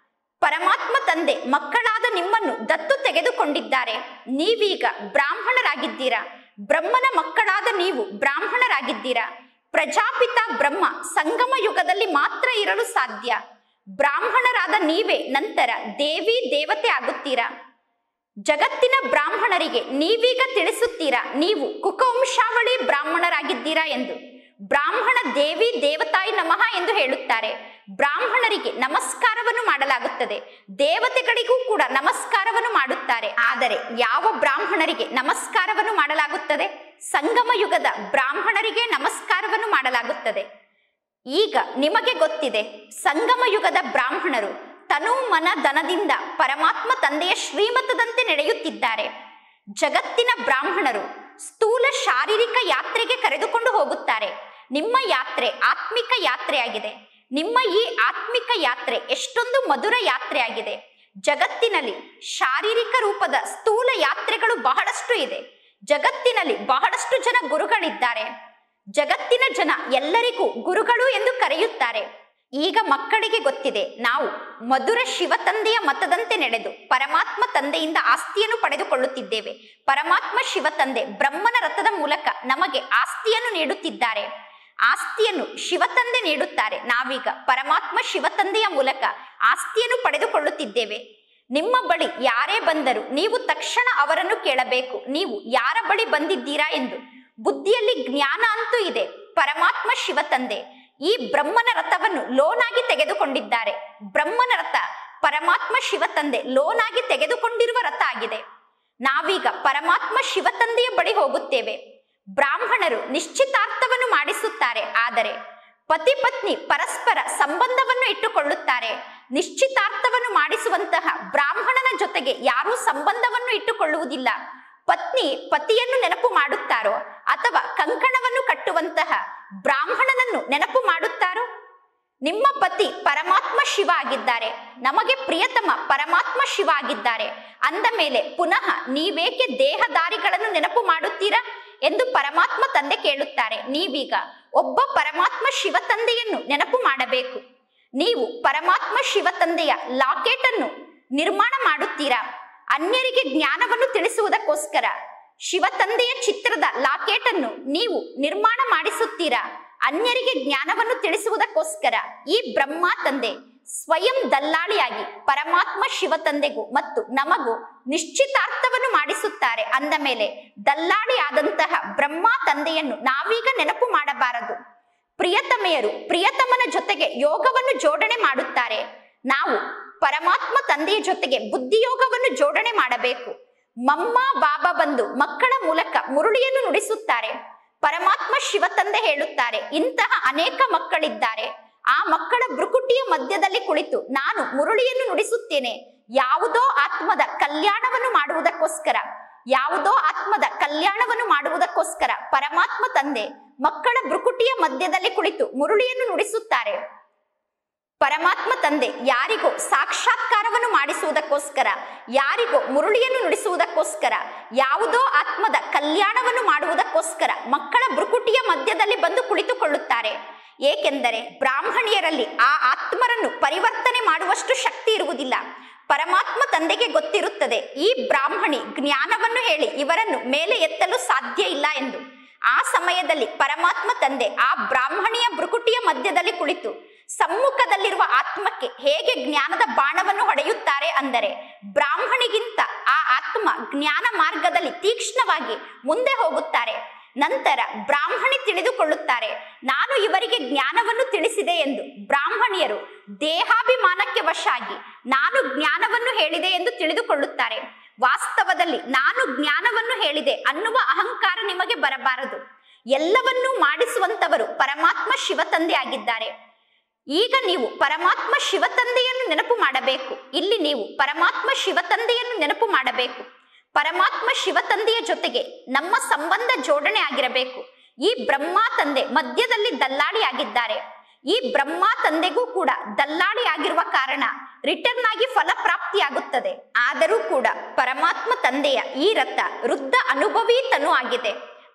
S1: ಪರಮಾತ್ಮ ತಂದೆ ಮಕ್ಕಳಾದ ನಿಮ್ಮನ್ನು ದತ್ತು ತೆಗೆದುಕೊಂಡಿದ್ದಾರೆ. ನೀವೀಗ ಬ್ರಾಹ್ಮಣರಾಗಿದ್ದೀರಾ. ಬ್ರಹ್ಮನ ಮಕ್ಕಳಾದ ನೀವು ಬ್ರಾಹ್ಮಣರಾಗಿದ್ದೀರಾ. ಪ್ರಜಾಪಿತ ಬ್ರಹ್ಮ ಸಂಗಮ ಯುಗದಲ್ಲಿ ಮಾತ್ರ ಇರಲು ಸಾಧ್ಯ. ಬ್ರಾಹ್ಮಣರಾದ ನೀವೇ ನಂತರ ದೇವಿ ದೇವತೆ ಆಗುತ್ತೀರಾ. ಜಗತ್ತಿನ ಬ್ರಾಹ್ಮಣರಿಗೆ ನೀವೀಗ ತಿಳಿಸುತ್ತೀರಾ ನೀವು ಕುಕವಂಶಾವಳಿ ಬ್ರಾಹ್ಮಣರಾಗಿದ್ದೀರಾ ಎಂದು. ಬ್ರಾಹ್ಮಣ ದೇವಿ ದೇವತಾಯಿ ನಮಃ ಎಂದು ಹೇಳುತ್ತಾರೆ. ಬ್ರಾಹ್ಮಣರಿಗೆ ನಮಸ್ಕಾರವನ್ನು ಮಾಡಲಾಗುತ್ತದೆ, ದೇವತೆಗಳಿಗೂ ಕೂಡ ನಮಸ್ಕಾರವನ್ನು ಮಾಡುತ್ತಾರೆ. ಆದರೆ ಯಾವ ಬ್ರಾಹ್ಮಣರಿಗೆ ನಮಸ್ಕಾರವನ್ನು ಮಾಡಲಾಗುತ್ತದೆ? ಸಂಗಮ ಯುಗದ ಬ್ರಾಹ್ಮಣರಿಗೆ ನಮಸ್ಕಾರವನ್ನು ಮಾಡಲಾಗುತ್ತದೆ. ಈಗ ನಿಮಗೆ ಗೊತ್ತಿದೆ, ಸಂಗಮ ಯುಗದ ಬ್ರಾಹ್ಮಣರು ತನು ಮನ ಧನದಿಂದ ಪರಮಾತ್ಮ ತಂದೆಯ ಶ್ರೀಮತದಂತೆ ನಡೆಯುತ್ತಿದ್ದಾರೆ. ಜಗತ್ತಿನ ಬ್ರಾಹ್ಮಣರು ಸ್ಥೂಲ ಶಾರೀರಿಕ ಯಾತ್ರೆಗೆ ಕರೆದುಕೊಂಡು ಹೋಗುತ್ತಾರೆ. ನಿಮ್ಮ ಯಾತ್ರೆ ಆತ್ಮಿಕ ಯಾತ್ರೆಯಾಗಿದೆ. ನಿಮ್ಮ ಈ ಆತ್ಮಿಕ ಯಾತ್ರೆ ಎಷ್ಟೊಂದು ಮಧುರ ಯಾತ್ರೆಯಾಗಿದೆ. ಜಗತ್ತಿನಲ್ಲಿ ಶಾರೀರಿಕ ರೂಪದ ಸ್ಥೂಲ ಯಾತ್ರೆಗಳು ಬಹಳಷ್ಟು ಇದೆ. ಜಗತ್ತಿನಲ್ಲಿ ಬಹಳಷ್ಟು ಜನ ಗುರುಗಳಿದ್ದಾರೆ. ಜಗತ್ತಿನ ಜನ ಎಲ್ಲರಿಗೂ ಗುರುಗಳು ಎಂದು ಕರೆಯುತ್ತಾರೆ. ಈಗ ಮಕ್ಕಳಿಗೆ ಗೊತ್ತಿದೆ, ನಾವು ಮಧುರ ಶಿವ ತಂದೆಯ ಮತದಂತೆ ನಡೆದು ಪರಮಾತ್ಮ ತಂದೆಯಿಂದ ಆಸ್ತಿಯನ್ನು ಪಡೆದುಕೊಳ್ಳುತ್ತಿದ್ದೇವೆ. ಪರಮಾತ್ಮ ಶಿವ ತಂದೆ ಬ್ರಹ್ಮನ ರಥದ ಮೂಲಕ ನಮಗೆ ಆಸ್ತಿಯನ್ನು ನೀಡುತ್ತಿದ್ದಾರೆ. ಆಸ್ತಿಯನ್ನು ಶಿವ ತಂದೆ ನೀಡುತ್ತಾರೆ. ನಾವೀಗ ಪರಮಾತ್ಮ ಶಿವ ತಂದೆಯ ಮೂಲಕ ಆಸ್ತಿಯನ್ನು ಪಡೆದುಕೊಳ್ಳುತ್ತಿದ್ದೇವೆ. ನಿಮ್ಮ ಬಳಿ ಯಾರೇ ಬಂದರೂ ನೀವು ತಕ್ಷಣ ಅವರನ್ನು ಕೇಳಬೇಕು, ನೀವು ಯಾರ ಬಳಿ ಬಂದಿದ್ದೀರಾ ಎಂದು. ಬುದ್ಧಿಯಲ್ಲಿ ಜ್ಞಾನ ಅಂತೂ ಇದೆ. ಪರಮಾತ್ಮ ಶಿವ ತಂದೆ ಈ ಬ್ರಹ್ಮನ ರಥವನ್ನು ಲೋನಾಗಿ ತೆಗೆದುಕೊಂಡಿದ್ದಾರೆ. ಬ್ರಹ್ಮನ ರಥ ಪರಮಾತ್ಮ ಶಿವ ತಂದೆ ಲೋನಾಗಿ ತೆಗೆದುಕೊಂಡಿರುವ ರಥ ಆಗಿದೆ. ನಾವೀಗ ಪರಮಾತ್ಮ ಶಿವ ತಂದೆಯ ಬಳಿ ಹೋಗುತ್ತೇವೆ. ಬ್ರಾಹ್ಮಣರು ನಿಶ್ಚಿತಾರ್ಥವನ್ನು ಮಾಡಿಸುತ್ತಾರೆ. ಆದರೆ ಪತಿ ಪತ್ನಿ ಪರಸ್ಪರ ಸಂಬಂಧವನ್ನು ಇಟ್ಟುಕೊಳ್ಳುತ್ತಾರೆ. ನಿಶ್ಚಿತಾರ್ಥವನ್ನು ಮಾಡಿಸುವಂತಹ ಬ್ರಾಹ್ಮಣನ ಜೊತೆಗೆ ಯಾರೂ ಸಂಬಂಧವನ್ನು ಇಟ್ಟುಕೊಳ್ಳುವುದಿಲ್ಲ. ಪತ್ನಿ ಪತಿಯನ್ನು ನೆನಪು ಮಾಡುತ್ತಾರೋ ಅಥವಾ ಕಂಕಣವನ್ನು ಕಟ್ಟುವಂತಹ ಬ್ರಾಹ್ಮಣನನ್ನು ನೆನಪು ಮಾಡುತ್ತಾರೋ? ನಿಮ್ಮ ಪತಿ ಪರಮಾತ್ಮ ಶಿವ ಆಗಿದ್ದಾರೆ. ನಮಗೆ ಪ್ರಿಯತಮ ಪರಮಾತ್ಮ ಶಿವ ಆಗಿದ್ದಾರೆ. ಅಂದ ಮೇಲೆ ಪುನಃ ನೀವೇಕೆ ದೇಹದಾರಿಗಳನ್ನು ನೆನಪು ಮಾಡುತ್ತೀರಾ ಎಂದು ಪರಮಾತ್ಮ ತಂದೆ ಕೇಳುತ್ತಾರೆ. ನೀವೀಗ ಒಬ್ಬ ಪರಮಾತ್ಮ ಶಿವ ತಂದೆಯನ್ನು ನೆನಪು ಮಾಡಬೇಕು. ನೀವು ಪರಮಾತ್ಮ ಶಿವ ತಂದೆಯ ಲಾಕೆಟ್ ಅನ್ನು ನಿರ್ಮಾಣ ಮಾಡುತ್ತೀರಾ. ಅನ್ಯರಿಗೆ ಜ್ಞಾನವನ್ನು ತಿಳಿಸುವುದಕ್ಕೋಸ್ಕರ ಶಿವ ತಂದೆಯ ಚಿತ್ರದ ಲಾಕೆಟ್ ಅನ್ನು ನೀವು ನಿರ್ಮಾಣ ಮಾಡಿಸುತ್ತೀರಾ. ಅನ್ಯರಿಗೆ ಜ್ಞಾನವನ್ನು ತಿಳಿಸುವುದಕ್ಕೋಸ್ಕರ ಈ ಬ್ರಹ್ಮ ತಂದೆ ಸ್ವಯಂ ದಲ್ಲಾಳಿಯಾಗಿ ಪರಮಾತ್ಮ ಶಿವ ತಂದೆಗೂ ಮತ್ತು ನಮಗೂ ನಿಶ್ಚಿತಾರ್ಥವನ್ನು ಮಾಡಿಸುತ್ತಾರೆ. ಅಂದ ಮೇಲೆ ದಲ್ಲಾಳಿ ಆದಂತಹ ಬ್ರಹ್ಮ ತಂದೆಯನ್ನು ನಾವೀಗ ನೆನಪು ಮಾಡಬಾರದು. ಪ್ರಿಯತಮೆಯರು ಪ್ರಿಯತಮನ ಜೊತೆಗೆ ಯೋಗವನ್ನು ಜೋಡಣೆ ಮಾಡುತ್ತಾರೆ. ನಾವು ಪರಮಾತ್ಮ ತಂದೆಯ ಜೊತೆಗೆ ಬುದ್ಧಿಯೋಗವನ್ನು ಜೋಡಣೆ ಮಾಡಬೇಕು. ಮಮ್ಮ ಬಾಬಾ ಬಂದು ಮಕ್ಕಳ ಮೂಲಕ ಮುರುಳಿಯನ್ನು ನುಡಿಸುತ್ತಾರೆ. ಪರಮಾತ್ಮ ಶಿವ ತಂದೆ ಹೇಳುತ್ತಾರೆ, ಇಂತಹ ಅನೇಕ ಮಕ್ಕಳಿದ್ದಾರೆ. ಆ ಮಕ್ಕಳ ಭ್ರುಕುಟಿಯ ಮಧ್ಯದಲ್ಲಿ ಕುಳಿತು ನಾನು ಮುರುಳಿಯನ್ನು ನುಡಿಸುತ್ತೇನೆ. ಯಾವುದೋ ಆತ್ಮದ ಕಲ್ಯಾಣವನ್ನು ಮಾಡುವುದಕ್ಕೋಸ್ಕರ ಯಾವುದೋ ಆತ್ಮದ ಕಲ್ಯಾಣವನ್ನು ಮಾಡುವುದಕ್ಕೋಸ್ಕರ ಪರಮಾತ್ಮ ತಂದೆ ಮಕ್ಕಳ ಭ್ರುಕುಟಿಯ ಮಧ್ಯದಲ್ಲಿ ಕುಳಿತು ಮುರುಳಿಯನ್ನು ನುಡಿಸುತ್ತಾರೆ. ಪರಮಾತ್ಮ ತಂದೆ ಯಾರಿಗೋ ಸಾಕ್ಷಾತ್ಕಾರವನ್ನು ಮಾಡಿಸುವುದಕ್ಕೋಸ್ಕರ, ಯಾರಿಗೋ ಮುರುಳಿಯನ್ನು ನುಡಿಸುವುದಕ್ಕೋಸ್ಕರ, ಯಾವುದೋ ಆತ್ಮದ ಕಲ್ಯಾಣವನ್ನು ಮಾಡುವುದಕ್ಕೋಸ್ಕರ ಮಕ್ಕಳ ಭ್ರುಕುಟಿಯ ಮಧ್ಯದಲ್ಲಿ ಬಂದು ಕುಳಿತುಕೊಳ್ಳುತ್ತಾರೆ. ಏಕೆಂದರೆ ಬ್ರಾಹ್ಮಣಿಯರಲ್ಲಿ ಆ ಆತ್ಮರನ್ನು ಪರಿವರ್ತನೆ ಮಾಡುವಷ್ಟು ಶಕ್ತಿ ಇರುವುದಿಲ್ಲ. ಪರಮಾತ್ಮ ತಂದೆಗೆ ಗೊತ್ತಿರುತ್ತದೆ, ಈ ಬ್ರಾಹ್ಮಣಿ ಜ್ಞಾನವನ್ನು ಹೇಳಿ ಇವರನ್ನು ಮೇಲೆ ಎತ್ತಲು ಸಾಧ್ಯ ಇಲ್ಲ ಎಂದು. ಆ ಸಮಯದಲ್ಲಿ ಪರಮಾತ್ಮ ತಂದೆ ಆ ಬ್ರಾಹ್ಮಣಿಯ ಭ್ರುಕುಟಿಯ ಮಧ್ಯದಲ್ಲಿ ಕುಳಿತು ಸಮ್ಮುಖದಲ್ಲಿರುವ ಆತ್ಮಕ್ಕೆ ಹೇಗೆ ಜ್ಞಾನದ ಬಾಣವನ್ನು ಹೊಡೆಯುತ್ತಾರೆ ಅಂದರೆ, ಬ್ರಾಹ್ಮಣಿಗಿಂತ ಆ ಆತ್ಮ ಜ್ಞಾನ ಮಾರ್ಗದಲ್ಲಿ ತೀಕ್ಷ್ಣವಾಗಿ ಮುಂದೆ ಹೋಗುತ್ತಾರೆ. ನಂತರ ಬ್ರಾಹ್ಮಣಿ ತಿಳಿದುಕೊಳ್ಳುತ್ತಾರೆ, ನಾನು ಇವರಿಗೆ ಜ್ಞಾನವನ್ನು ತಿಳಿಸಿದೆ ಎಂದು. ಬ್ರಾಹ್ಮಣಿಯರು ದೇಹಾಭಿಮಾನಕ್ಕೆ ವಶಾಗಿ ನಾನು ಜ್ಞಾನವನ್ನು ಹೇಳಿದೆ ಎಂದು ತಿಳಿದುಕೊಳ್ಳುತ್ತಾರೆ. ವಾಸ್ತವದಲ್ಲಿ ನಾನು ಜ್ಞಾನವನ್ನು ಹೇಳಿದೆ ಅನ್ನುವ ಅಹಂಕಾರ ನಿಮಗೆ ಬರಬಾರದು. ಎಲ್ಲವನ್ನೂ ಮಾಡಿಸುವಂತವರು ಪರಮಾತ್ಮ ಶಿವ ತಂದೆ ಆಗಿದ್ದಾರೆ. ಈಗ ನೀವು ಪರಮಾತ್ಮ ಶಿವ ತಂದೆಯನ್ನು ನೆನಪು ಮಾಡಬೇಕು. ಇಲ್ಲಿ ನೀವು ಪರಮಾತ್ಮ ಶಿವ ತಂದೆಯನ್ನು ನೆನಪು ಮಾಡಬೇಕು. ಪರಮಾತ್ಮ ಶಿವ ತಂದೆಯ ಜೊತೆಗೆ ನಮ್ಮ ಸಂಬಂಧ ಜೋಡಣೆ ಆಗಿರಬೇಕು. ಈ ಬ್ರಹ್ಮ ತಂದೆ ಮಧ್ಯದಲ್ಲಿ ದಲ್ಲಾಳಿ ಆಗಿದ್ದಾರೆ. ಈ ಬ್ರಹ್ಮ ತಂದೆಗೂ ಕೂಡ ದಲ್ಲಾಳಿ ಆಗಿರುವ ಕಾರಣ ರಿಟರ್ನ್ ಆಗಿ ಫಲಪ್ರಾಪ್ತಿಯಾಗುತ್ತದೆ. ಆದರೂ ಕೂಡ ಪರಮಾತ್ಮ ತಂದೆಯ ಈ ರಥ ವೃದ್ಧ ಅನುಭವಿ ತನು ಆಗಿದೆ.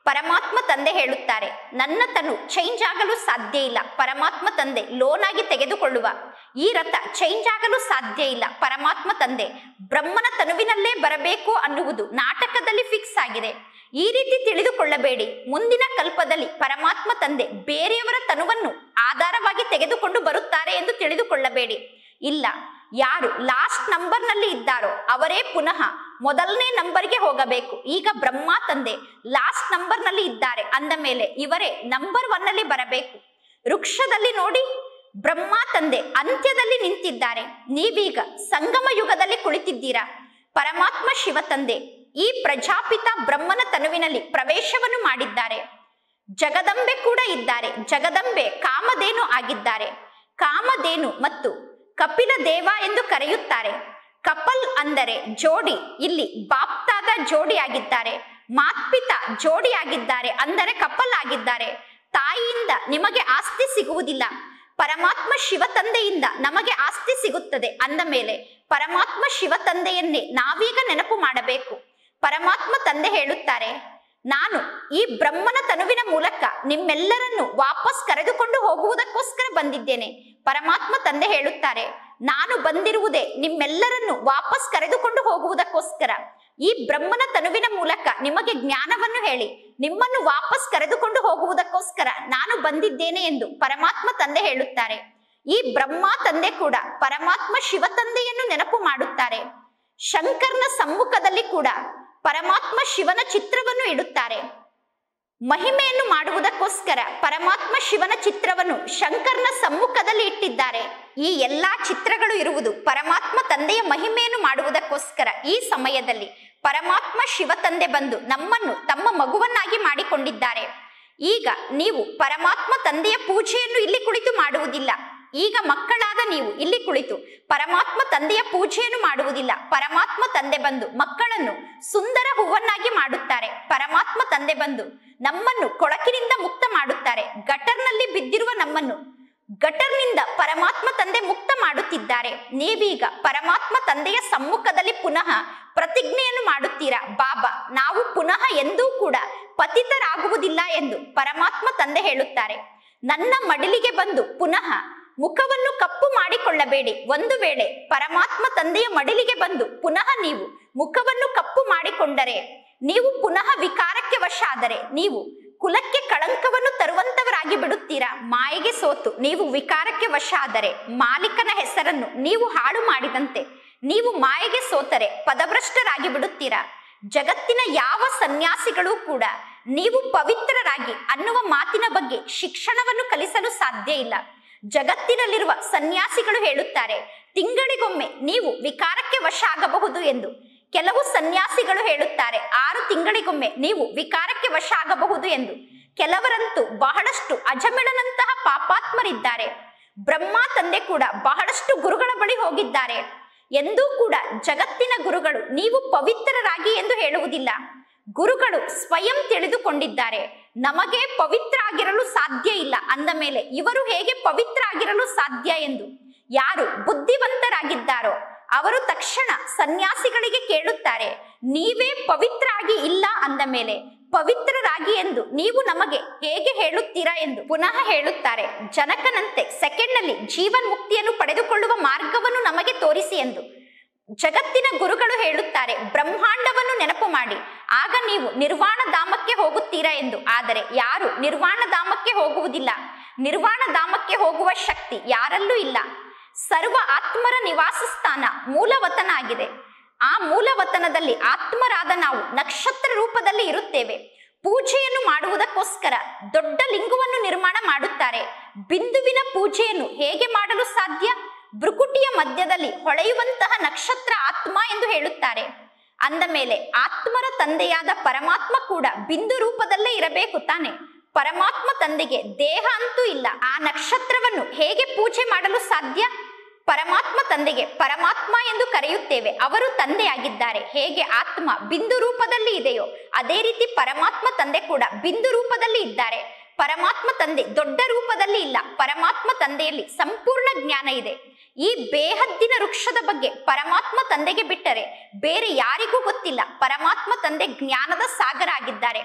S1: ಪರಮಾತ್ಮ ತಂದೆ ಹೇಳುತ್ತಾರೆ, ನನ್ನ ತನು ಚೇಂಜ್ ಆಗಲು ಸಾಧ್ಯ ಇಲ್ಲ. ಪರಮಾತ್ಮ ತಂದೆ ಲೋನ್ ಆಗಿ ತೆಗೆದುಕೊಳ್ಳುವ ಈ ರಥ ಚೇಂಜ್ ಆಗಲು ಸಾಧ್ಯ ಇಲ್ಲ. ಪರಮಾತ್ಮ ತಂದೆ ಬ್ರಹ್ಮನ ತನುವಿನಲ್ಲೇ ಬರಬೇಕು ಅನ್ನುವುದು ನಾಟಕದಲ್ಲಿ ಫಿಕ್ಸ್ ಆಗಿದೆ. ಈ ರೀತಿ ತಿಳಿದುಕೊಳ್ಳಬೇಡಿ. ಮುಂದಿನ ಕಲ್ಪದಲ್ಲಿ ಪರಮಾತ್ಮ ತಂದೆ ಬೇರೆಯವರ ತನುವನ್ನು ಆಧಾರವಾಗಿ ತೆಗೆದುಕೊಂಡು ಬರುತ್ತಾರೆ ಎಂದು ತಿಳಿದುಕೊಳ್ಳಬೇಡಿ. ಇಲ್ಲ, ಯಾರು ಲಾಸ್ಟ್ ನಂಬರ್ ನಲ್ಲಿ ಇದ್ದಾರೋ ಅವರೇ ಪುನಃ ಮೊದಲನೇ ನಂಬರ್ಗೆ ಹೋಗಬೇಕು. ಈಗ ಬ್ರಹ್ಮ ತಂದೆ ಲಾಸ್ಟ್ ನಂಬರ್ ನಲ್ಲಿ ಇದ್ದಾರೆ ಅಂದ ಮೇಲೆ ಇವರೇ ನಂಬರ್ ಒನ್ ಅಲ್ಲಿ ಬರಬೇಕು. ವೃಕ್ಷದಲ್ಲಿ ನೋಡಿ, ಬ್ರಹ್ಮ ತಂದೆ ಅಂತ್ಯದಲ್ಲಿ ನಿಂತಿದ್ದಾರೆ. ನೀವೀಗ ಸಂಗಮ ಯುಗದಲ್ಲಿ ಕುಳಿತಿದ್ದೀರಾ. ಪರಮಾತ್ಮ ಶಿವ ತಂದೆ ಈ ಪ್ರಜಾಪಿತ ಬ್ರಹ್ಮನ ತನುವಿನಲ್ಲಿ ಪ್ರವೇಶವನ್ನು ಮಾಡಿದ್ದಾರೆ. ಜಗದಂಬೆ ಕೂಡ ಇದ್ದಾರೆ. ಜಗದಂಬೆ ಕಾಮಧೇನು ಆಗಿದ್ದಾರೆ. ಕಾಮಧೇನು ಮತ್ತು ಕಪಿಲ ದೇವ ಎಂದು ಕರೆಯುತ್ತಾರೆ. ಕಪಲ್ ಅಂದರೆ ಜೋಡಿ. ಇಲ್ಲಿ ಬಾಪ್ತಾದ ಜೋಡಿ ಆಗಿದ್ದಾರೆ. ಮಾತ್ಪಿತ ಜೋಡಿ ಆಗಿದ್ದಾರೆ ಅಂದರೆ ಕಪಲ್ ಆಗಿದ್ದಾರೆ. ತಾಯಿಯಿಂದ ನಿಮಗೆ ಆಸ್ತಿ ಸಿಗುವುದಿಲ್ಲ, ಪರಮಾತ್ಮ ಶಿವ ತಂದೆಯಿಂದ ನಮಗೆ ಆಸ್ತಿ ಸಿಗುತ್ತದೆ ಅಂದ ಮೇಲೆ ಪರಮಾತ್ಮ ಶಿವ ತಂದೆಯನ್ನೇ ನಾವೀಗ ನೆನಪು ಮಾಡಬೇಕು. ಪರಮಾತ್ಮ ತಂದೆ ಹೇಳುತ್ತಾರೆ, ನಾನು ಈ ಬ್ರಹ್ಮನ ತನುವಿನ ಮೂಲಕ ನಿಮ್ಮೆಲ್ಲರನ್ನು ವಾಪಸ್ ಕರೆದುಕೊಂಡು ಹೋಗುವುದಕ್ಕೋಸ್ಕರ ಬಂದಿದ್ದೇನೆ. ಪರಮಾತ್ಮ ತಂದೆ ಹೇಳುತ್ತಾರೆ, ನಾನು ಬಂದಿರುವುದೇ ನಿಮ್ಮೆಲ್ಲರನ್ನು ವಾಪಸ್ ಕರೆದುಕೊಂಡು ಹೋಗುವುದಕ್ಕೋಸ್ಕರ. ಈ ಬ್ರಹ್ಮನ ತನುವಿನ ಮೂಲಕ ನಿಮಗೆ ಜ್ಞಾನವನ್ನು ಹೇಳಿ ನಿಮ್ಮನ್ನು ವಾಪಸ್ ಕರೆದುಕೊಂಡು ಹೋಗುವುದಕ್ಕೋಸ್ಕರ ನಾನು ಬಂದಿದ್ದೇನೆ ಎಂದು ಪರಮಾತ್ಮ ತಂದೆ ಹೇಳುತ್ತಾರೆ. ಈ ಬ್ರಹ್ಮ ತಂದೆ ಕೂಡ ಪರಮಾತ್ಮ ಶಿವ ತಂದೆಯನ್ನು ನೆನಪು ಮಾಡುತ್ತಾರೆ. ಶಂಕರ್ನ ಸಮ್ಮುಖದಲ್ಲಿ ಕೂಡ ಪರಮಾತ್ಮ ಶಿವನ ಚಿತ್ರವನ್ನು ಇಡುತ್ತಾರೆ. ಮಹಿಮೆಯನ್ನು ಮಾಡುವುದಕ್ಕೋಸ್ಕರ ಪರಮಾತ್ಮ ಶಿವನ ಚಿತ್ರವನ್ನು ಶಂಕರ್ನ ಸಮ್ಮುಖದಲ್ಲಿ ಇಟ್ಟಿದ್ದಾರೆ. ಈ ಎಲ್ಲಾ ಚಿತ್ರಗಳು ಇರುವುದು ಪರಮಾತ್ಮ ತಂದೆಯ ಮಹಿಮೆಯನ್ನು ಮಾಡುವುದಕ್ಕೋಸ್ಕರ. ಈ ಸಮಯದಲ್ಲಿ ಪರಮಾತ್ಮ ಶಿವ ತಂದೆ ಬಂದು ನಮ್ಮನ್ನು ತಮ್ಮ ಮಗುವನ್ನಾಗಿ ಮಾಡಿಕೊಂಡಿದ್ದಾರೆ. ಈಗ ನೀವು ಪರಮಾತ್ಮ ತಂದೆಯ ಪೂಜೆಯನ್ನು ಇಲ್ಲಿ ಕುಳಿತು ಮಾಡುವುದಿಲ್ಲ. ಈಗ ಮಕ್ಕಳಾದ ನೀವು ಇಲ್ಲಿ ಕುಳಿತು ಪರಮಾತ್ಮ ತಂದೆಯ ಪೂಜೆಯನ್ನು ಮಾಡುವುದಿಲ್ಲ. ಪರಮಾತ್ಮ ತಂದೆ ಬಂದು ಮಕ್ಕಳನ್ನು ಸುಂದರ ಹೂವನ್ನಾಗಿ ಮಾಡುತ್ತಾರೆ. ಪರಮಾತ್ಮ ತಂದೆ ಬಂದು ನಮ್ಮನ್ನು ಕೊಳಕಿನಿಂದ ಮುಕ್ತ ಮಾಡುತ್ತಾರೆ. ಗಟರ್ನಲ್ಲಿ ಬಿದ್ದಿರುವ ನಮ್ಮನ್ನು ಗಟರ್ನಿಂದ ಪರಮಾತ್ಮ ತಂದೆ ಮುಕ್ತ ಮಾಡುತ್ತಿದ್ದಾರೆ. ನೀವೀಗ ಪರಮಾತ್ಮ ತಂದೆಯ ಸಮ್ಮುಖದಲ್ಲಿ ಪುನಃ ಪ್ರತಿಜ್ಞೆಯನ್ನು ಮಾಡುತ್ತೀರಾ, ಬಾಬಾ ನಾವು ಪುನಃ ಎಂದೂ ಕೂಡ ಪತಿತರಾಗುವುದಿಲ್ಲ ಎಂದು ಪರಮಾತ್ಮ ತಂದೆ ಹೇಳುತ್ತಾರೆ. ನನ್ನ ಮಡಿಲಿಗೆ ಬಂದು ಪುನಃ ಮುಖವನ್ನು ಕಪ್ಪು ಮಾಡಿಕೊಳ್ಳಬೇಡಿ. ಒಂದು ವೇಳೆ ಪರಮಾತ್ಮ ತಂದೆಯ ಮಡಿಲಿಗೆ ಬಂದು ಪುನಃ ನೀವು ಮುಖವನ್ನು ಕಪ್ಪು ಮಾಡಿಕೊಂಡರೆ, ನೀವು ಪುನಃ ವಿಕಾರಕ್ಕೆ ವಶ ಆದರೆ ನೀವು ಕುಲಕ್ಕೆ ಕಳಂಕವನ್ನು ತರುವಂತವರಾಗಿ ಬಿಡುತ್ತೀರಾ. ಮಾಯೆಗೆ ಸೋತು ನೀವು ವಿಕಾರಕ್ಕೆ ವಶ ಆದರೆ ಮಾಲೀಕನ ಹೆಸರನ್ನು ನೀವು ಹಾಳು ಮಾಡಿದಂತೆ. ನೀವು ಮಾಯೆಗೆ ಸೋತರೆ ಪದಭ್ರಷ್ಟರಾಗಿ ಬಿಡುತ್ತೀರಾ. ಜಗತ್ತಿನ ಯಾವ ಸನ್ಯಾಸಿಗಳು ಕೂಡ ನೀವು ಪವಿತ್ರರಾಗಿ ಅನ್ನುವ ಮಾತಿನ ಬಗ್ಗೆ ಶಿಕ್ಷಣವನ್ನು ಕಲಿಸಲು ಸಾಧ್ಯ ಇಲ್ಲ. ಜಗತ್ತಿನಲ್ಲಿರುವ ಸನ್ಯಾಸಿಗಳು ಹೇಳುತ್ತಾರೆ, ತಿಂಗಳಿಗೊಮ್ಮೆ ನೀವು ವಿಕಾರಕ್ಕೆ ವಶ ಆಗಬಹುದು ಎಂದು. ಕೆಲವು ಸನ್ಯಾಸಿಗಳು ಹೇಳುತ್ತಾರೆ, ಆರು ತಿಂಗಳಿಗೊಮ್ಮೆ ನೀವು ವಿಕಾರಕ್ಕೆ ವಶ ಆಗಬಹುದು ಎಂದು. ಕೆಲವರಂತೂ ಬಹಳಷ್ಟು ಅಜಮಿಳನಂತಹ ಪಾಪಾತ್ಮರಿದ್ದಾರೆ. ಬ್ರಹ್ಮ ತಂದೆ ಕೂಡ ಬಹಳಷ್ಟು ಗುರುಗಳ ಬಳಿ ಹೋಗಿದ್ದಾರೆ. ಎಂದೂ ಕೂಡ ಜಗತ್ತಿನ ಗುರುಗಳು ನೀವು ಪವಿತ್ರರಾಗಿ ಎಂದು ಹೇಳುವುದಿಲ್ಲ. ಗುರುಗಳು ಸ್ವಯಂ ತಿಳಿದುಕೊಂಡಿದ್ದಾರೆ, ನಮಗೆ ಪವಿತ್ರ ಆಗಿರಲು ಸಾಧ್ಯ ಇಲ್ಲ ಅಂದ ಮೇಲೆ ಇವರು ಹೇಗೆ ಪವಿತ್ರ ಆಗಿರಲು ಸಾಧ್ಯ ಎಂದು. ಯಾರು ಬುದ್ಧಿವಂತರಾಗಿದ್ದಾರೋ ಅವರು ತಕ್ಷಣ ಸನ್ಯಾಸಿಗಳಿಗೆ ಕೇಳುತ್ತಾರೆ, ನೀವೇ ಪವಿತ್ರ ಆಗಿ ಇಲ್ಲ ಅಂದ ಮೇಲೆ ಪವಿತ್ರರಾಗಿ ಎಂದು ನೀವು ನಮಗೆ ಹೇಗೆ ಹೇಳುತ್ತೀರಾ ಎಂದು ಪುನಃ ಹೇಳುತ್ತಾರೆ. ಜನಕನಂತೆ ಸೆಕೆಂಡ್ ನಲ್ಲಿ ಜೀವನ್ ಮುಕ್ತಿಯನ್ನು ಪಡೆದುಕೊಳ್ಳುವ ಮಾರ್ಗವನ್ನು ನಮಗೆ ತೋರಿಸಿ ಎಂದು. ಜಗತ್ತಿನ ಗುರುಗಳು ಹೇಳುತ್ತಾರೆ, ಬ್ರಹ್ಮಾಂಡವನ್ನು ನೆನಪು ಮಾಡಿ, ಆಗ ನೀವು ನಿರ್ವಾಣ ಧಾಮಕ್ಕೆ ಹೋಗುತ್ತೀರಾ ಎಂದು. ಆದರೆ ಯಾರು ನಿರ್ವಾಣ ಧಾಮಕ್ಕೆ ಹೋಗುವುದಿಲ್ಲ. ನಿರ್ವಾಣ ಧಾಮಕ್ಕೆ ಹೋಗುವ ಶಕ್ತಿ ಯಾರಲ್ಲೂ ಇಲ್ಲ. ಸರ್ವ ಆತ್ಮರ ನಿವಾಸ ಸ್ಥಾನ ಮೂಲವತನ ಆಗಿದೆ. ಆ ಮೂಲವತನದಲ್ಲಿ ಆತ್ಮರಾದ ನಾವು ನಕ್ಷತ್ರ ರೂಪದಲ್ಲಿ ಇರುತ್ತೇವೆ. ಪೂಜೆಯನ್ನು ಮಾಡುವುದಕ್ಕೋಸ್ಕರ ದೊಡ್ಡ ಲಿಂಗವನ್ನು ನಿರ್ಮಾಣ ಮಾಡುತ್ತಾರೆ. ಬಿಂದುವಿನ ಪೂಜೆಯನ್ನು ಹೇಗೆ ಮಾಡಲು ಸಾಧ್ಯ? ಭ್ರುಕುಟಿಯ ಮಧ್ಯದಲ್ಲಿ ಹೊಳೆಯುವಂತಹ ನಕ್ಷತ್ರ ಆತ್ಮ ಎಂದು ಹೇಳುತ್ತಾರೆ. ಅಂದ ಮೇಲೆ ಆತ್ಮರ ತಂದೆಯಾದ ಪರಮಾತ್ಮ ಕೂಡ ಬಿಂದು ರೂಪದಲ್ಲೇ ಇರಬೇಕು ತಾನೆ. ಪರಮಾತ್ಮ ತಂದೆಗೆ ದೇಹ ಅಂತೂ ಇಲ್ಲ. ಆ ನಕ್ಷತ್ರವನ್ನು ಹೇಗೆ ಪೂಜೆ ಮಾಡಲು ಸಾಧ್ಯ? ಪರಮಾತ್ಮ ತಂದೆಗೆ ಪರಮಾತ್ಮ ಎಂದು ಕರೆಯುತ್ತೇವೆ, ಅವರು ತಂದೆಯಾಗಿದ್ದಾರೆ. ಹೇಗೆ ಆತ್ಮ ಬಿಂದು ರೂಪದಲ್ಲಿ ಇದೆಯೋ ಅದೇ ರೀತಿ ಪರಮಾತ್ಮ ತಂದೆ ಕೂಡ ಬಿಂದು ರೂಪದಲ್ಲಿ ಇದ್ದಾರೆ. ಪರಮಾತ್ಮ ತಂದೆ ದೊಡ್ಡ ರೂಪದಲ್ಲಿ ಇಲ್ಲ. ಪರಮಾತ್ಮ ತಂದೆಯಲ್ಲಿ ಸಂಪೂರ್ಣ ಜ್ಞಾನ ಇದೆ. ಈ ಬೇಹದ್ದಿನ ವೃಕ್ಷದ ಬಗ್ಗೆ ಪರಮಾತ್ಮ ತಂದೆಗೆ ಬಿಟ್ಟರೆ ಬೇರೆ ಯಾರಿಗೂ ಗೊತ್ತಿಲ್ಲ. ಪರಮಾತ್ಮ ತಂದೆ ಜ್ಞಾನದ ಸಾಗರ ಆಗಿದ್ದಾರೆ.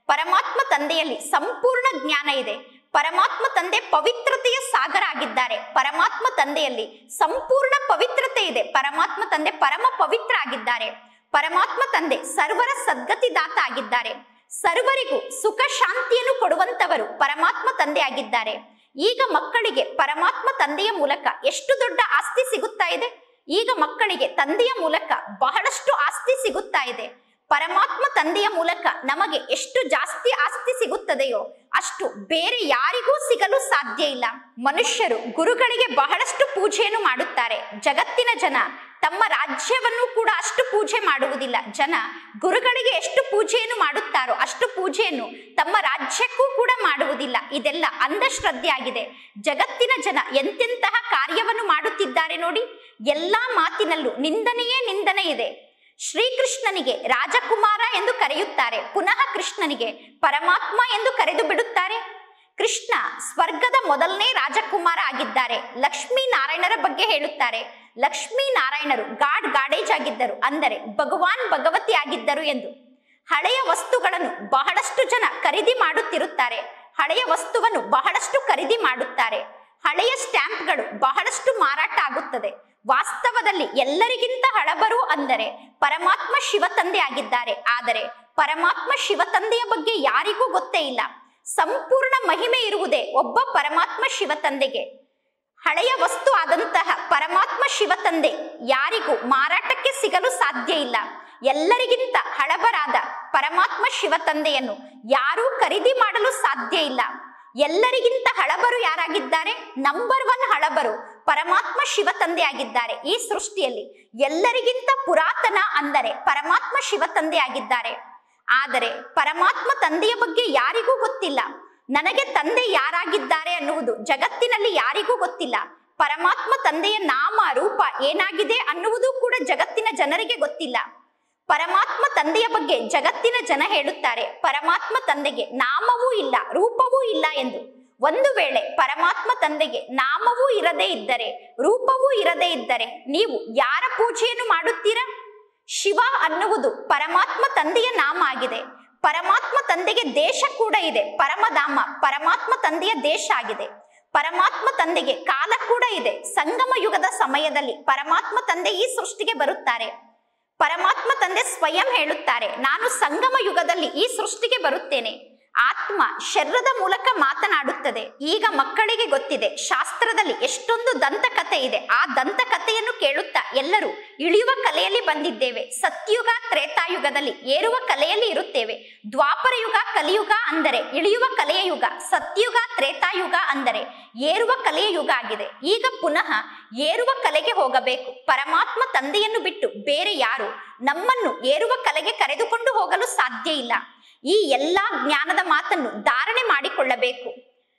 S1: ಪರಮಾತ್ಮ ತಂದೆಯಲ್ಲಿ ಸಂಪೂರ್ಣ ಜ್ಞಾನ ಇದೆ. ಪರಮಾತ್ಮ ತಂದೆ ಪವಿತ್ರತೆಯ ಸಾಗರ ಆಗಿದ್ದಾರೆ. ಪರಮಾತ್ಮ ತಂದೆಯಲ್ಲಿ ಸಂಪೂರ್ಣ ಪವಿತ್ರತೆ ಇದೆ. ಪರಮಾತ್ಮ ತಂದೆ ಪರಮ ಪವಿತ್ರ ಆಗಿದ್ದಾರೆ. ಪರಮಾತ್ಮ ತಂದೆ ಸರ್ವರ ಸದ್ಗತಿದಾತ ಆಗಿದ್ದಾರೆ. ಸರ್ವರಿಗೂ ಸುಖ ಶಾಂತಿಯನ್ನು ಕೊಡುವಂತವರು ಪರಮಾತ್ಮ ತಂದೆ ಆಗಿದ್ದಾರೆ. ಈಗ ಮಕ್ಕಳಿಗೆ ಪರಮಾತ್ಮ ತಂದೆಯ ಮೂಲಕ ಎಷ್ಟು ದೊಡ್ಡ ಆಸ್ತಿ ಸಿಗುತ್ತಾ ಇದೆ. ಈಗ ಮಕ್ಕಳಿಗೆ ತಂದೆಯ ಮೂಲಕ ಬಹಳಷ್ಟು ಆಸ್ತಿ ಸಿಗುತ್ತಾ ಇದೆ. ಪರಮಾತ್ಮ ತಂದೆಯ ಮೂಲಕ ನಮಗೆ ಎಷ್ಟು ಜಾಸ್ತಿ ಆಸ್ತಿ ಸಿಗುತ್ತದೆಯೋ ಅಷ್ಟು ಬೇರೆ ಯಾರಿಗೂ ಸಿಗಲು ಸಾಧ್ಯ ಇಲ್ಲ. ಮನುಷ್ಯರು ಗುರುಗಳಿಗೆ ಬಹಳಷ್ಟು ಪೂಜೆಯನ್ನು ಮಾಡುತ್ತಾರೆ. ಜಗತ್ತಿನ ಜನ ತಮ್ಮ ರಾಜ್ಯವನ್ನು ಕೂಡ ಅಷ್ಟು ಪೂಜೆ ಮಾಡುವುದಿಲ್ಲ. ಜನ ಗುರುಗಳಿಗೆ ಎಷ್ಟು ಪೂಜೆಯನ್ನು ಮಾಡುತ್ತಾರೋ ಅಷ್ಟು ಪೂಜೆಯನ್ನು ತಮ್ಮ ರಾಜ್ಯಕ್ಕೂ ಕೂಡ ಮಾಡುವುದಿಲ್ಲ. ಇದೆಲ್ಲ ಅಂಧಶ್ರದ್ಧೆ ಆಗಿದೆ. ಜಗತ್ತಿನ ಜನ ಎಂತೆಂತಹ ಕಾರ್ಯವನ್ನು ಮಾಡುತ್ತಿದ್ದಾರೆ ನೋಡಿ. ಎಲ್ಲಾ ಮಾತಿನಲ್ಲೂ ನಿಂದನೆಯೇ ನಿಂದನೆ ಇದೆ. ಶ್ರೀಕೃಷ್ಣನಿಗೆ ರಾಜಕುಮಾರ ಎಂದು ಕರೆಯುತ್ತಾರೆ. ಪುನಃ ಕೃಷ್ಣನಿಗೆ ಪರಮಾತ್ಮ ಎಂದು ಕರೆದು ಬಿಡುತ್ತಾರೆ. ಕೃಷ್ಣ ಸ್ವರ್ಗದ ಮೊದಲನೇ ರಾಜಕುಮಾರ ಆಗಿದ್ದಾರೆ. ಲಕ್ಷ್ಮೀ ನಾರಾಯಣರ ಬಗ್ಗೆ ಹೇಳುತ್ತಾರೆ. ಲಕ್ಷ್ಮೀ ನಾರಾಯಣರು ಗಾಡ್ ಗಾಡೇಜ್ ಆಗಿದ್ದರು, ಅಂದರೆ ಭಗವಾನ್ ಭಗವತಿ ಆಗಿದ್ದರು ಎಂದು. ಹಳೆಯ ವಸ್ತುಗಳನ್ನು ಬಹಳಷ್ಟು ಜನ ಖರೀದಿ ಮಾಡುತ್ತಿರುತ್ತಾರೆ. ಹಳೆಯ ವಸ್ತುವನ್ನು ಬಹಳಷ್ಟು ಖರೀದಿ ಮಾಡುತ್ತಾರೆ. ಹಳೆಯ ಸ್ಟ್ಯಾಂಪ್ಗಳು ಬಹಳಷ್ಟು ಮಾರಾಟ ಆಗುತ್ತದೆ. ವಾಸ್ತವದಲ್ಲಿ ಎಲ್ಲರಿಗಿಂತ ಹಳಬರು ಅಂದರೆ ಪರಮಾತ್ಮ ಶಿವ ತಂದೆ ಆಗಿದ್ದಾರೆ. ಆದರೆ ಪರಮಾತ್ಮ ಶಿವ ತಂದೆಯ ಬಗ್ಗೆ ಯಾರಿಗೂ ಗೊತ್ತೇ ಇಲ್ಲ. ಸಂಪೂರ್ಣ ಮಹಿಮೆ ಇರುವುದೇ ಒಬ್ಬ ಪರಮಾತ್ಮ ಶಿವ ತಂದೆಗೆ. ಹಳೆಯ ವಸ್ತು ಆದಂತಹ ಪರಮಾತ್ಮ ಶಿವ ತಂದೆ ಯಾರಿಗೂ ಮಾರಾಟಕ್ಕೆ ಸಿಗಲು ಸಾಧ್ಯ ಇಲ್ಲ. ಎಲ್ಲರಿಗಿಂತ ಹಳಬರಾದ ಪರಮಾತ್ಮ ಶಿವ ತಂದೆಯನ್ನು ಯಾರೂ ಖರೀದಿ ಮಾಡಲು ಸಾಧ್ಯ ಇಲ್ಲ. ಎಲ್ಲರಿಗಿಂತ ಹಳಬರು ಯಾರಾಗಿದ್ದಾರೆ? ನಂಬರ್ ಒನ್ ಹಳಬರು ಪರಮಾತ್ಮ ಶಿವ ತಂದೆ ಆಗಿದ್ದಾರೆ. ಈ ಸೃಷ್ಟಿಯಲ್ಲಿ ಎಲ್ಲರಿಗಿಂತ ಪುರಾತನ ಅಂದರೆ ಪರಮಾತ್ಮ ಶಿವ ತಂದೆ ಆಗಿದ್ದಾರೆ. ಆದರೆ ಪರಮಾತ್ಮ ತಂದೆಯ ಬಗ್ಗೆ ಯಾರಿಗೂ ಗೊತ್ತಿಲ್ಲ. ನನಗೆ ತಂದೆ ಯಾರಾಗಿದ್ದಾರೆ ಅನ್ನುವುದು ಜಗತ್ತಿನಲ್ಲಿ ಯಾರಿಗೂ ಗೊತ್ತಿಲ್ಲ. ಪರಮಾತ್ಮ ತಂದೆಯ ನಾಮ ರೂಪ ಏನಾಗಿದೆ ಅನ್ನುವುದು ಕೂಡ ಜಗತ್ತಿನ ಜನರಿಗೆ ಗೊತ್ತಿಲ್ಲ. ಪರಮಾತ್ಮ ತಂದೆಯ ಬಗ್ಗೆ ಜಗತ್ತಿನ ಜನ ಹೇಳುತ್ತಾರೆ, ಪರಮಾತ್ಮ ತಂದೆಗೆ ನಾಮವೂ ಇಲ್ಲ, ರೂಪವೂ ಇಲ್ಲ ಎಂದು. ಒಂದು ವೇಳೆ ಪರಮಾತ್ಮ ತಂದೆಗೆ ನಾಮವೂ ಇರದೇ ಇದ್ದರೆ, ರೂಪವೂ ಇರದೇ ಇದ್ದರೆ ನೀವು ಯಾರ ಪೂಜೆಯನ್ನು ಮಾಡುತ್ತೀರಾ? ಶಿವ ಅನ್ನುವುದು ಪರಮಾತ್ಮ ತಂದೆಯ ನಾಮ ಆಗಿದೆ. ಪರಮಾತ್ಮ ತಂದೆಗೆ ದೇಶ ಕೂಡ ಇದೆ. ಪರಮಧಾಮ ಪರಮಾತ್ಮ ತಂದೆಯ ದೇಶ ಆಗಿದೆ. ಪರಮಾತ್ಮ ತಂದೆಗೆ ಕಾಲ ಕೂಡ ಇದೆ. ಸಂಗಮ ಯುಗದ ಸಮಯದಲ್ಲಿ ಪರಮಾತ್ಮ ತಂದೆ ಈ ಸೃಷ್ಟಿಗೆ ಬರುತ್ತಾರೆ. ಪರಮಾತ್ಮ ತಂದೆ ಸ್ವಯಂ ಹೇಳುತ್ತಾರೆ, ನಾನು ಸಂಗಮ ಯುಗದಲ್ಲಿ ಈ ಸೃಷ್ಟಿಗೆ ಬರುತ್ತೇನೆ. ಆತ್ಮ ಶರೀರದ ಮೂಲಕ ಮಾತನಾಡುತ್ತದೆ. ಈಗ ಮಕ್ಕಳಿಗೆ ಗೊತ್ತಿದೆ, ಶಾಸ್ತ್ರದಲ್ಲಿ ಎಷ್ಟೊಂದು ದಂತಕಥೆ ಇದೆ. ಆ ದಂತಕಥೆಯನ್ನು ಕೇಳುತ್ತಾ ಎಲ್ಲರೂ ಇಳಿಯುವ ಕಲೆಯಲ್ಲಿ ಬಂದಿದ್ದೇವೆ. ಸತ್ಯುಗ ತ್ರೇತಾಯುಗದಲ್ಲಿ ಏರುವ ಕಲೆಯಲ್ಲಿ ಇರುತ್ತೇವೆ. ದ್ವಾಪರ ಯುಗ ಕಲಿಯುಗ ಅಂದರೆ ಇಳಿಯುವ ಕಲೆಯ ಯುಗ. ಸತ್ಯುಗ ತ್ರೇತಾಯುಗ ಅಂದರೆ ಏರುವ ಕಲೆಯ ಯುಗ ಆಗಿದೆ. ಈಗ ಪುನಃ ಏರುವ ಕಲೆಗೆ ಹೋಗಬೇಕು. ಪರಮಾತ್ಮ ತಂದೆಯನ್ನು ಬಿಟ್ಟು ಬೇರೆ ಯಾರು ನಮ್ಮನ್ನು ಏರುವ ಕಲೆಗೆ ಕರೆದುಕೊಂಡು ಹೋಗಲು ಸಾಧ್ಯ ಇಲ್ಲ. ಈ ಎಲ್ಲಾ ಜ್ಞಾನದ ಮಾತನ್ನು ಧಾರಣೆ ಮಾಡಿಕೊಳ್ಳಬೇಕು.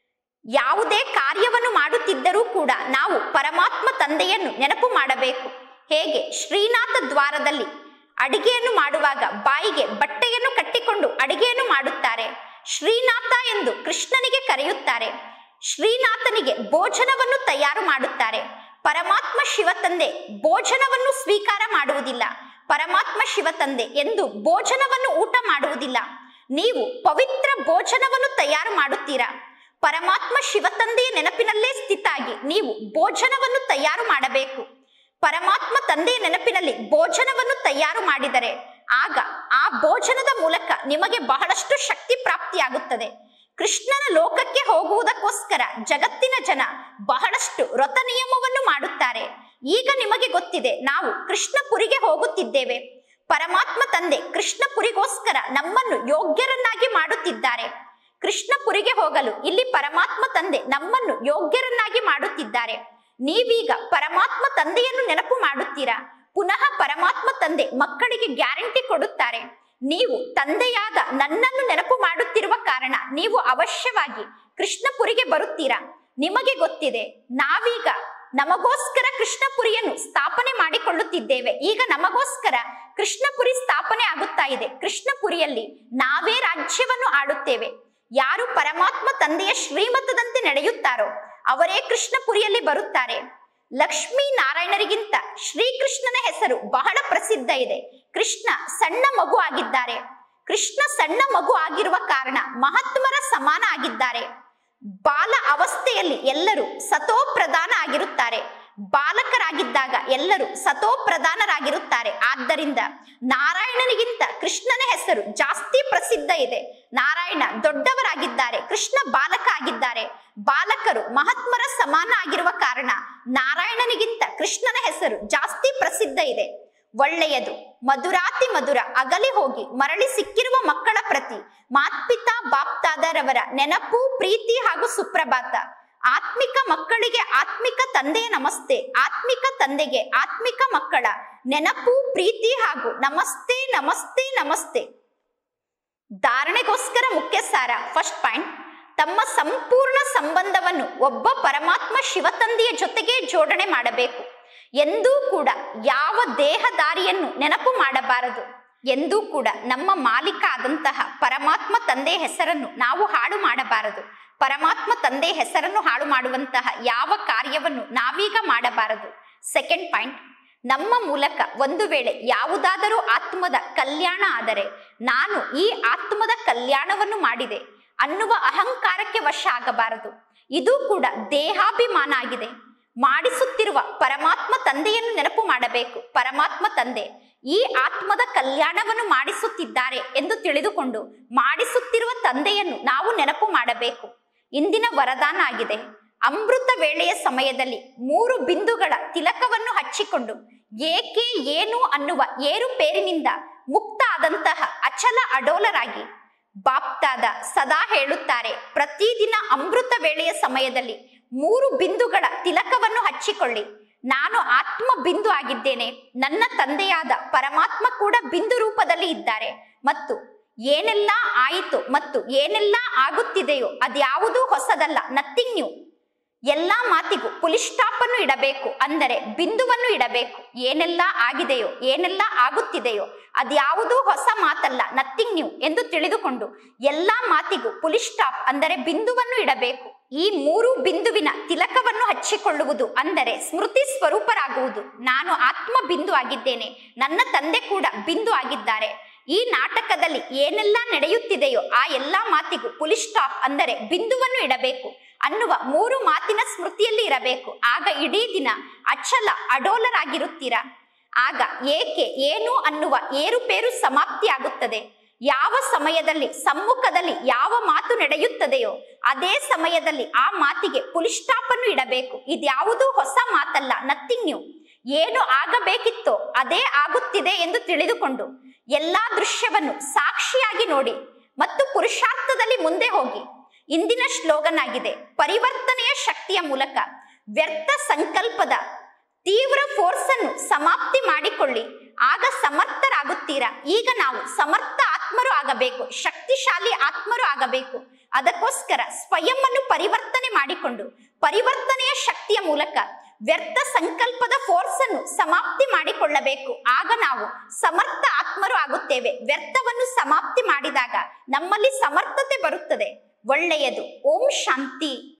S1: ಯಾವುದೇ ಕಾರ್ಯವನ್ನು ಮಾಡುತ್ತಿದ್ದರೂ ಕೂಡ ನಾವು ಪರಮಾತ್ಮ ತಂದೆಯನ್ನು ನೆನಪು ಮಾಡಬೇಕು. ಹೇಗೆ ಶ್ರೀನಾಥ ದ್ವಾರದಲ್ಲಿ ಅಡಿಗೆಯನ್ನು ಮಾಡುವಾಗ ಬಾಯಿಗೆ ಬಟ್ಟೆಯನ್ನು ಕಟ್ಟಿಕೊಂಡು ಅಡಿಗೆಯನ್ನು ಮಾಡುತ್ತಾರೆ. ಶ್ರೀನಾಥ ಎಂದು ಕೃಷ್ಣನಿಗೆ ಕರೆಯುತ್ತಾರೆ. ಶ್ರೀನಾಥನಿಗೆ ಭೋಜನವನ್ನು ತಯಾರು ಮಾಡುತ್ತಾರೆ. ಪರಮಾತ್ಮ ಶಿವ ತಂದೆ ಭೋಜನವನ್ನು ಸ್ವೀಕಾರ ಮಾಡುವುದಿಲ್ಲ. ಪರಮಾತ್ಮ ಶಿವ ತಂದೆ ಎಂದು ಭೋಜನವನ್ನು ಊಟ ಮಾಡುವುದಿಲ್ಲ. ನೀವು ಪವಿತ್ರ ಭೋಜನವನ್ನು ತಯಾರು ಮಾಡುತ್ತೀರಾ? ಪರಮಾತ್ಮ ಶಿವ ತಂದೆಯ ನೆನಪಿನಲ್ಲೇ ಸ್ಥಿತಾಗಿ ನೀವು ಭೋಜನವನ್ನು ತಯಾರು ಮಾಡಬೇಕು. ಪರಮಾತ್ಮ ತಂದೆಯ ನೆನಪಿನಲ್ಲಿ ಭೋಜನವನ್ನು ತಯಾರು ಮಾಡಿದರೆ ಆಗ ಆ ಭೋಜನದ ಮೂಲಕ ನಿಮಗೆ ಬಹಳಷ್ಟು ಶಕ್ತಿ ಪ್ರಾಪ್ತಿಯಾಗುತ್ತದೆ. ಕೃಷ್ಣನ ಲೋಕಕ್ಕೆ ಹೋಗುವುದಕ್ಕೋಸ್ಕರ ಜಗತ್ತಿನ ಜನ ಬಹಳಷ್ಟು ವ್ರತ ನಿಯಮವನ್ನು ಮಾಡುತ್ತಾರೆ. ಈಗ ನಿಮಗೆ ಗೊತ್ತಿದೆ, ನಾವು ಕೃಷ್ಣಪುರಿಗೆ ಹೋಗುತ್ತಿದ್ದೇವೆ. ಪರಮಾತ್ಮ ತಂದೆ ಕೃಷ್ಣಪುರಿಗೋಸ್ಕರ ನಮ್ಮನ್ನು ಯೋಗ್ಯರನ್ನಾಗಿ ಮಾಡುತ್ತಿದ್ದಾರೆ. ಕೃಷ್ಣಪುರಿಗೆ ಹೋಗಲು ಇಲ್ಲಿ ಪರಮಾತ್ಮ ತಂದೆ ನಮ್ಮನ್ನು ಯೋಗ್ಯರನ್ನಾಗಿ ಮಾಡುತ್ತಿದ್ದಾರೆ. ನೀವೀಗ ಪರಮಾತ್ಮ ತಂದೆಯನ್ನು ನೆನಪು ಮಾಡುತ್ತೀರಾ? ಪುನಃ ಪರಮಾತ್ಮ ತಂದೆ ಮಕ್ಕಳಿಗೆ ಗ್ಯಾರಂಟಿ ಕೊಡುತ್ತಾರೆ, ನೀವು ತಂದೆಯಾದ ನನ್ನನ್ನು ನೆನಪು ಮಾಡುತ್ತಿರುವ ಕಾರಣ ನೀವು ಅವಶ್ಯವಾಗಿ ಕೃಷ್ಣಪುರಿಗೆ ಬರುತ್ತೀರಾ. ನಿಮಗೆ ಗೊತ್ತಿದೆ, ನಾವೀಗ ನಮಗೋಸ್ಕರ ಕೃಷ್ಣಪುರಿಯನ್ನು ಸ್ಥಾಪನೆ ಮಾಡಿಕೊಳ್ಳುತ್ತಿದ್ದೇವೆ. ಈಗ ನಮಗೋಸ್ಕರ ಕೃಷ್ಣಪುರಿ ಸ್ಥಾಪನೆ ಆಗುತ್ತಾ ಇದೆ. ಕೃಷ್ಣಪುರಿಯಲ್ಲಿ ನಾವೇ ರಾಜ್ಯವನ್ನು ಆಳುತ್ತೇವೆ. ಯಾರು ಪರಮಾತ್ಮ ತಂದೆಯ ಶ್ರೀಮತದಂತೆ ನಡೆಯುತ್ತಾರೋ ಅವರೇ ಕೃಷ್ಣಪುರಿಯಲ್ಲಿ ಬರುತ್ತಾರೆ. ಲಕ್ಷ್ಮೀ ನಾರಾಯಣರಿಗಿಂತ ಶ್ರೀಕೃಷ್ಣನ ಹೆಸರು ಬಹಳ ಪ್ರಸಿದ್ಧ ಇದೆ. ಕೃಷ್ಣ ಸಣ್ಣ ಮಗು ಆಗಿದ್ದಾರೆ. ಕೃಷ್ಣ ಸಣ್ಣ ಮಗು ಆಗಿರುವ ಕಾರಣ ಮಹಾತ್ಮರ ಸಮಾನ ಆಗಿದ್ದಾರೆ. ಬಾಲ ಅವಸ್ಥೆಯಲ್ಲಿ ಎಲ್ಲರೂ ಸತೋ ಪ್ರಧಾನ ಆಗಿರುತ್ತಾರೆ. ಬಾಲಕರಾಗಿದ್ದಾಗ ಎಲ್ಲರೂ ಸತೋ ಪ್ರಧಾನರಾಗಿರುತ್ತಾರೆ. ಆದ್ದರಿಂದ ನಾರಾಯಣನಿಗಿಂತ ಕೃಷ್ಣನ ಹೆಸರು ಜಾಸ್ತಿ ಪ್ರಸಿದ್ಧ ಇದೆ. ನಾರಾಯಣ ದೊಡ್ಡವರಾಗಿದ್ದಾರೆ, ಕೃಷ್ಣ ಬಾಲಕ ಆಗಿದ್ದಾರೆ. ಬಾಲಕರು ಮಹಾತ್ಮರ ಸಮಾನ ಆಗಿರುವ ಕಾರಣ ನಾರಾಯಣನಿಗಿಂತ ಕೃಷ್ಣನ ಹೆಸರು ಜಾಸ್ತಿ ಪ್ರಸಿದ್ಧ ಇದೆ. ಒಳ್ಳೆಯದು. ಮಧುರಾತಿ ಮಧುರ ಅಗಲಿ ಹೋಗಿ ಮರಳಿ ಸಿಕ್ಕಿರುವ ಮಕ್ಕಳ ಪ್ರತಿ ಮಾತ್ಪಿತಾ ಬಾಪ್ತಾದರವರ ನೆನಪು, ಪ್ರೀತಿ ಹಾಗೂ ಸುಪ್ರಭಾತ. ಆತ್ಮಿಕ ಮಕ್ಕಳಿಗೆ ಆತ್ಮಿಕ ತಂದೆಯ ನಮಸ್ತೆ. ಆತ್ಮಿಕ ತಂದೆಗೆ ಆತ್ಮಿಕ ಮಕ್ಕಳ ನೆನಪು, ಪ್ರೀತಿ ಹಾಗೂ ನಮಸ್ತೆ ನಮಸ್ತೆ ನಮಸ್ತೆ. ಧಾರಣೆಗೋಸ್ಕರ ಮುಖ್ಯ ಸಾರ. ಫಸ್ಟ್ ಪಾಯಿಂಟ್, ತಮ್ಮ ಸಂಪೂರ್ಣ ಸಂಬಂಧವನ್ನು ಒಬ್ಬ ಪರಮಾತ್ಮ ಶಿವತಂದೆಯ ಜೊತೆಗೆ ಜೋಡಣೆ ಮಾಡಬೇಕು. ಎಂದೂ ಕೂಡ ಯಾವ ದೇಹದಾರಿಯನ್ನು ನೆನಪು ಮಾಡಬಾರದು. ಎಂದೂ ಕೂಡ ನಮ್ಮ ಮಾಲೀಕ ಆದಂತಹ ಪರಮಾತ್ಮ ತಂದೆಯ ಹೆಸರನ್ನು ನಾವು ಹಾಳು ಮಾಡಬಾರದು. ಪರಮಾತ್ಮ ತಂದೆ ಹೆಸರನ್ನು ಹಾಳು ಮಾಡುವಂತಹ ಯಾವ ಕಾರ್ಯವನ್ನು ನಾವೀಗ ಮಾಡಬಾರದು. ಸೆಕೆಂಡ್ ಪಾಯಿಂಟ್, ನಮ್ಮ ಮೂಲಕ ಒಂದು ವೇಳೆ ಯಾವುದಾದರೂ ಆತ್ಮದ ಕಲ್ಯಾಣ ಆದರೆ ನಾನು ಈ ಆತ್ಮದ ಕಲ್ಯಾಣವನ್ನು ಮಾಡಿದೆ ಅನ್ನುವ ಅಹಂಕಾರಕ್ಕೆ ವಶ ಆಗಬಾರದು. ಇದು ಕೂಡ ದೇಹಾಭಿಮಾನ ಆಗಿದೆ. ಮಾಡಿಸುತ್ತಿರುವ ಪರಮಾತ್ಮ ತಂದೆಯನ್ನು ನೆನಪು ಮಾಡಬೇಕು. ಪರಮಾತ್ಮ ತಂದೆ ಈ ಆತ್ಮದ ಕಲ್ಯಾಣವನ್ನು ಮಾಡಿಸುತ್ತಿದ್ದಾರೆ ಎಂದು ತಿಳಿದುಕೊಂಡು ಮಾಡಿಸುತ್ತಿರುವ ತಂದೆಯನ್ನು ನಾವು ನೆನಪು ಮಾಡಬೇಕು. ಇಂದಿನ ವರದಾನ ಆಗಿದೆ. ಅಮೃತ ವೇಳೆಯ ಸಮಯದಲ್ಲಿ ಮೂರು ಬಿಂದುಗಳ ತಿಲಕವನ್ನು ಹಚ್ಚಿಕೊಂಡು ಏಕೆ ಏನು ಅನ್ನುವ ಏರುಪೇರಿನಿಂದ ಮುಕ್ತ ಆದಂತಹ ಅಚಲ ಅಡೋಲರಾಗಿ ಬಾಪ್ತಾದ ಸದಾ ಹೇಳುತ್ತಾರೆ, ಪ್ರತಿದಿನ ಅಮೃತ ವೇಳೆಯ ಸಮಯದಲ್ಲಿ ಮೂರು ಬಿಂದುಗಳ ತಿಲಕವನ್ನು ಹಚ್ಚಿಕೊಳ್ಳಿ. ನಾನು ಆತ್ಮ ಬಿಂದು ಆಗಿದ್ದೇನೆ, ನನ್ನ ತಂದೆಯಾದ ಪರಮಾತ್ಮ ಕೂಡ ಬಿಂದು ರೂಪದಲ್ಲಿ ಇದ್ದಾರೆ ಮತ್ತು ಏನೆಲ್ಲ ಆಯಿತು ಮತ್ತು ಏನೆಲ್ಲ ಆಗುತ್ತಿದೆಯೋ ಅದ್ಯಾವುದೂ ಹೊಸದಲ್ಲ, ನಥಿಂಗ್ ನ್ಯೂ. ಎಲ್ಲಾ ಮಾತಿಗೂ ಪುಲಿ ಸ್ಟಾಪ್ ಅನ್ನು ಇಡಬೇಕು, ಅಂದರೆ ಬಿಂದುವನ್ನು ಇಡಬೇಕು. ಏನೆಲ್ಲ ಆಗಿದೆಯೋ ಏನೆಲ್ಲ ಆಗುತ್ತಿದೆಯೋ ಅದ್ಯಾವುದೂ ಹೊಸ ಮಾತಲ್ಲ, ನಥಿಂಗ್ ನ್ಯೂ ಎಂದು ತಿಳಿದುಕೊಂಡು ಎಲ್ಲಾ ಮಾತಿಗೂ ಪುಲಿ ಸ್ಟಾಪ್ ಅಂದರೆ ಬಿಂದುವನ್ನು ಇಡಬೇಕು. ಈ ಮೂರು ಬಿಂದುವಿನ ತಿಲಕವನ್ನು ಹಚ್ಚಿಕೊಳ್ಳುವುದು ಅಂದರೆ ಸ್ಮೃತಿ ಸ್ವರೂಪರಾಗುವುದು. ನಾನು ಆತ್ಮ ಬಿಂದು ಆಗಿದ್ದೇನೆ, ನನ್ನ ತಂದೆ ಕೂಡ ಬಿಂದು ಆಗಿದ್ದಾರೆ. ಈ ನಾಟಕದಲ್ಲಿ ಏನೆಲ್ಲ ನಡೆಯುತ್ತಿದೆಯೋ ಆ ಎಲ್ಲಾ ಮಾತಿಗೂ ಪುಲಿ ಸ್ಟಾಪ್ ಅಂದರೆ ಬಿಂದುವನ್ನು ಇಡಬೇಕು ಅನ್ನುವ ಮೂರು ಮಾತಿನ ಸ್ಮೃತಿಯಲ್ಲಿ ಇರಬೇಕು. ಆಗ ಇಡೀ ದಿನ ಅಚಲ ಅಡೋಲರಾಗಿರುತ್ತೀರಾ. ಆಗ ಏಕೆ ಏನು ಅನ್ನುವ ಏರುಪೇರು ಸಮಾಪ್ತಿಯಾಗುತ್ತದೆ. ಯಾವ ಸಮಯದಲ್ಲಿ ಸಮ್ಮುಖದಲ್ಲಿ ಯಾವ ಮಾತು ನಡೆಯುತ್ತದೆಯೋ ಅದೇ ಸಮಯದಲ್ಲಿ ಆ ಮಾತಿಗೆ ಪುಲಿ ಸ್ಟಾಪ್ ಅನ್ನು ಇಡಬೇಕು. ಇದ್ಯಾವುದೂ ಹೊಸ ಮಾತಲ್ಲ, ನಥಿಂಗ್ ನ್ಯೂ. ಏನು ಆಗಬೇಕಿತ್ತೋ ಅದೇ ಆಗುತ್ತಿದೆ ಎಂದು ತಿಳಿದುಕೊಂಡು ಎಲ್ಲಾ ದೃಶ್ಯವನ್ನು ಸಾಕ್ಷಿಯಾಗಿ ನೋಡಿ ಮತ್ತು ಪುರುಷಾರ್ಥದಲ್ಲಿ ಮುಂದೆ ಹೋಗಿ. ಇಂದಿನ ಶ್ಲೋಗನ್ ಆಗಿದೆ, ಪರಿವರ್ತನೆಯ ಶಕ್ತಿಯ ಮೂಲಕ ವ್ಯರ್ಥ ಸಂಕಲ್ಪದ ತೀವ್ರ ಫೋರ್ಸ್ ಅನ್ನು ಸಮಾಪ್ತಿ ಮಾಡಿಕೊಳ್ಳಿ. ಆಗ ಸಮರ್ಥರಾಗುತ್ತೀರಾ. ಈಗ ನಾವು ಸಮರ್ಥ ಆತ್ಮರು ಆಗಬೇಕು, ಶಕ್ತಿಶಾಲಿ ಆತ್ಮರು ಆಗಬೇಕು. ಅದಕ್ಕೋಸ್ಕರ ಸ್ವಯಂ ಅನ್ನು ಪರಿವರ್ತನೆ ಮಾಡಿಕೊಂಡು ಪರಿವರ್ತನೆಯ ಶಕ್ತಿಯ ಮೂಲಕ ವ್ಯರ್ಥ ಸಂಕಲ್ಪದ ಫೋರ್ಸ್ ಅನ್ನು ಸಮಾಪ್ತಿ ಮಾಡಿಕೊಳ್ಳಬೇಕು. ಆಗ ನಾವು ಸಮರ್ಥ ಆತ್ಮರು ಆಗುತ್ತೇವೆ. ವ್ಯರ್ಥವನ್ನು ಸಮಾಪ್ತಿ ಮಾಡಿದಾಗ ನಮ್ಮಲ್ಲಿ ಸಮರ್ಥತೆ ಬರುತ್ತದೆ. ಒಳ್ಳೆಯದು. ಓಂ ಶಾಂತಿ.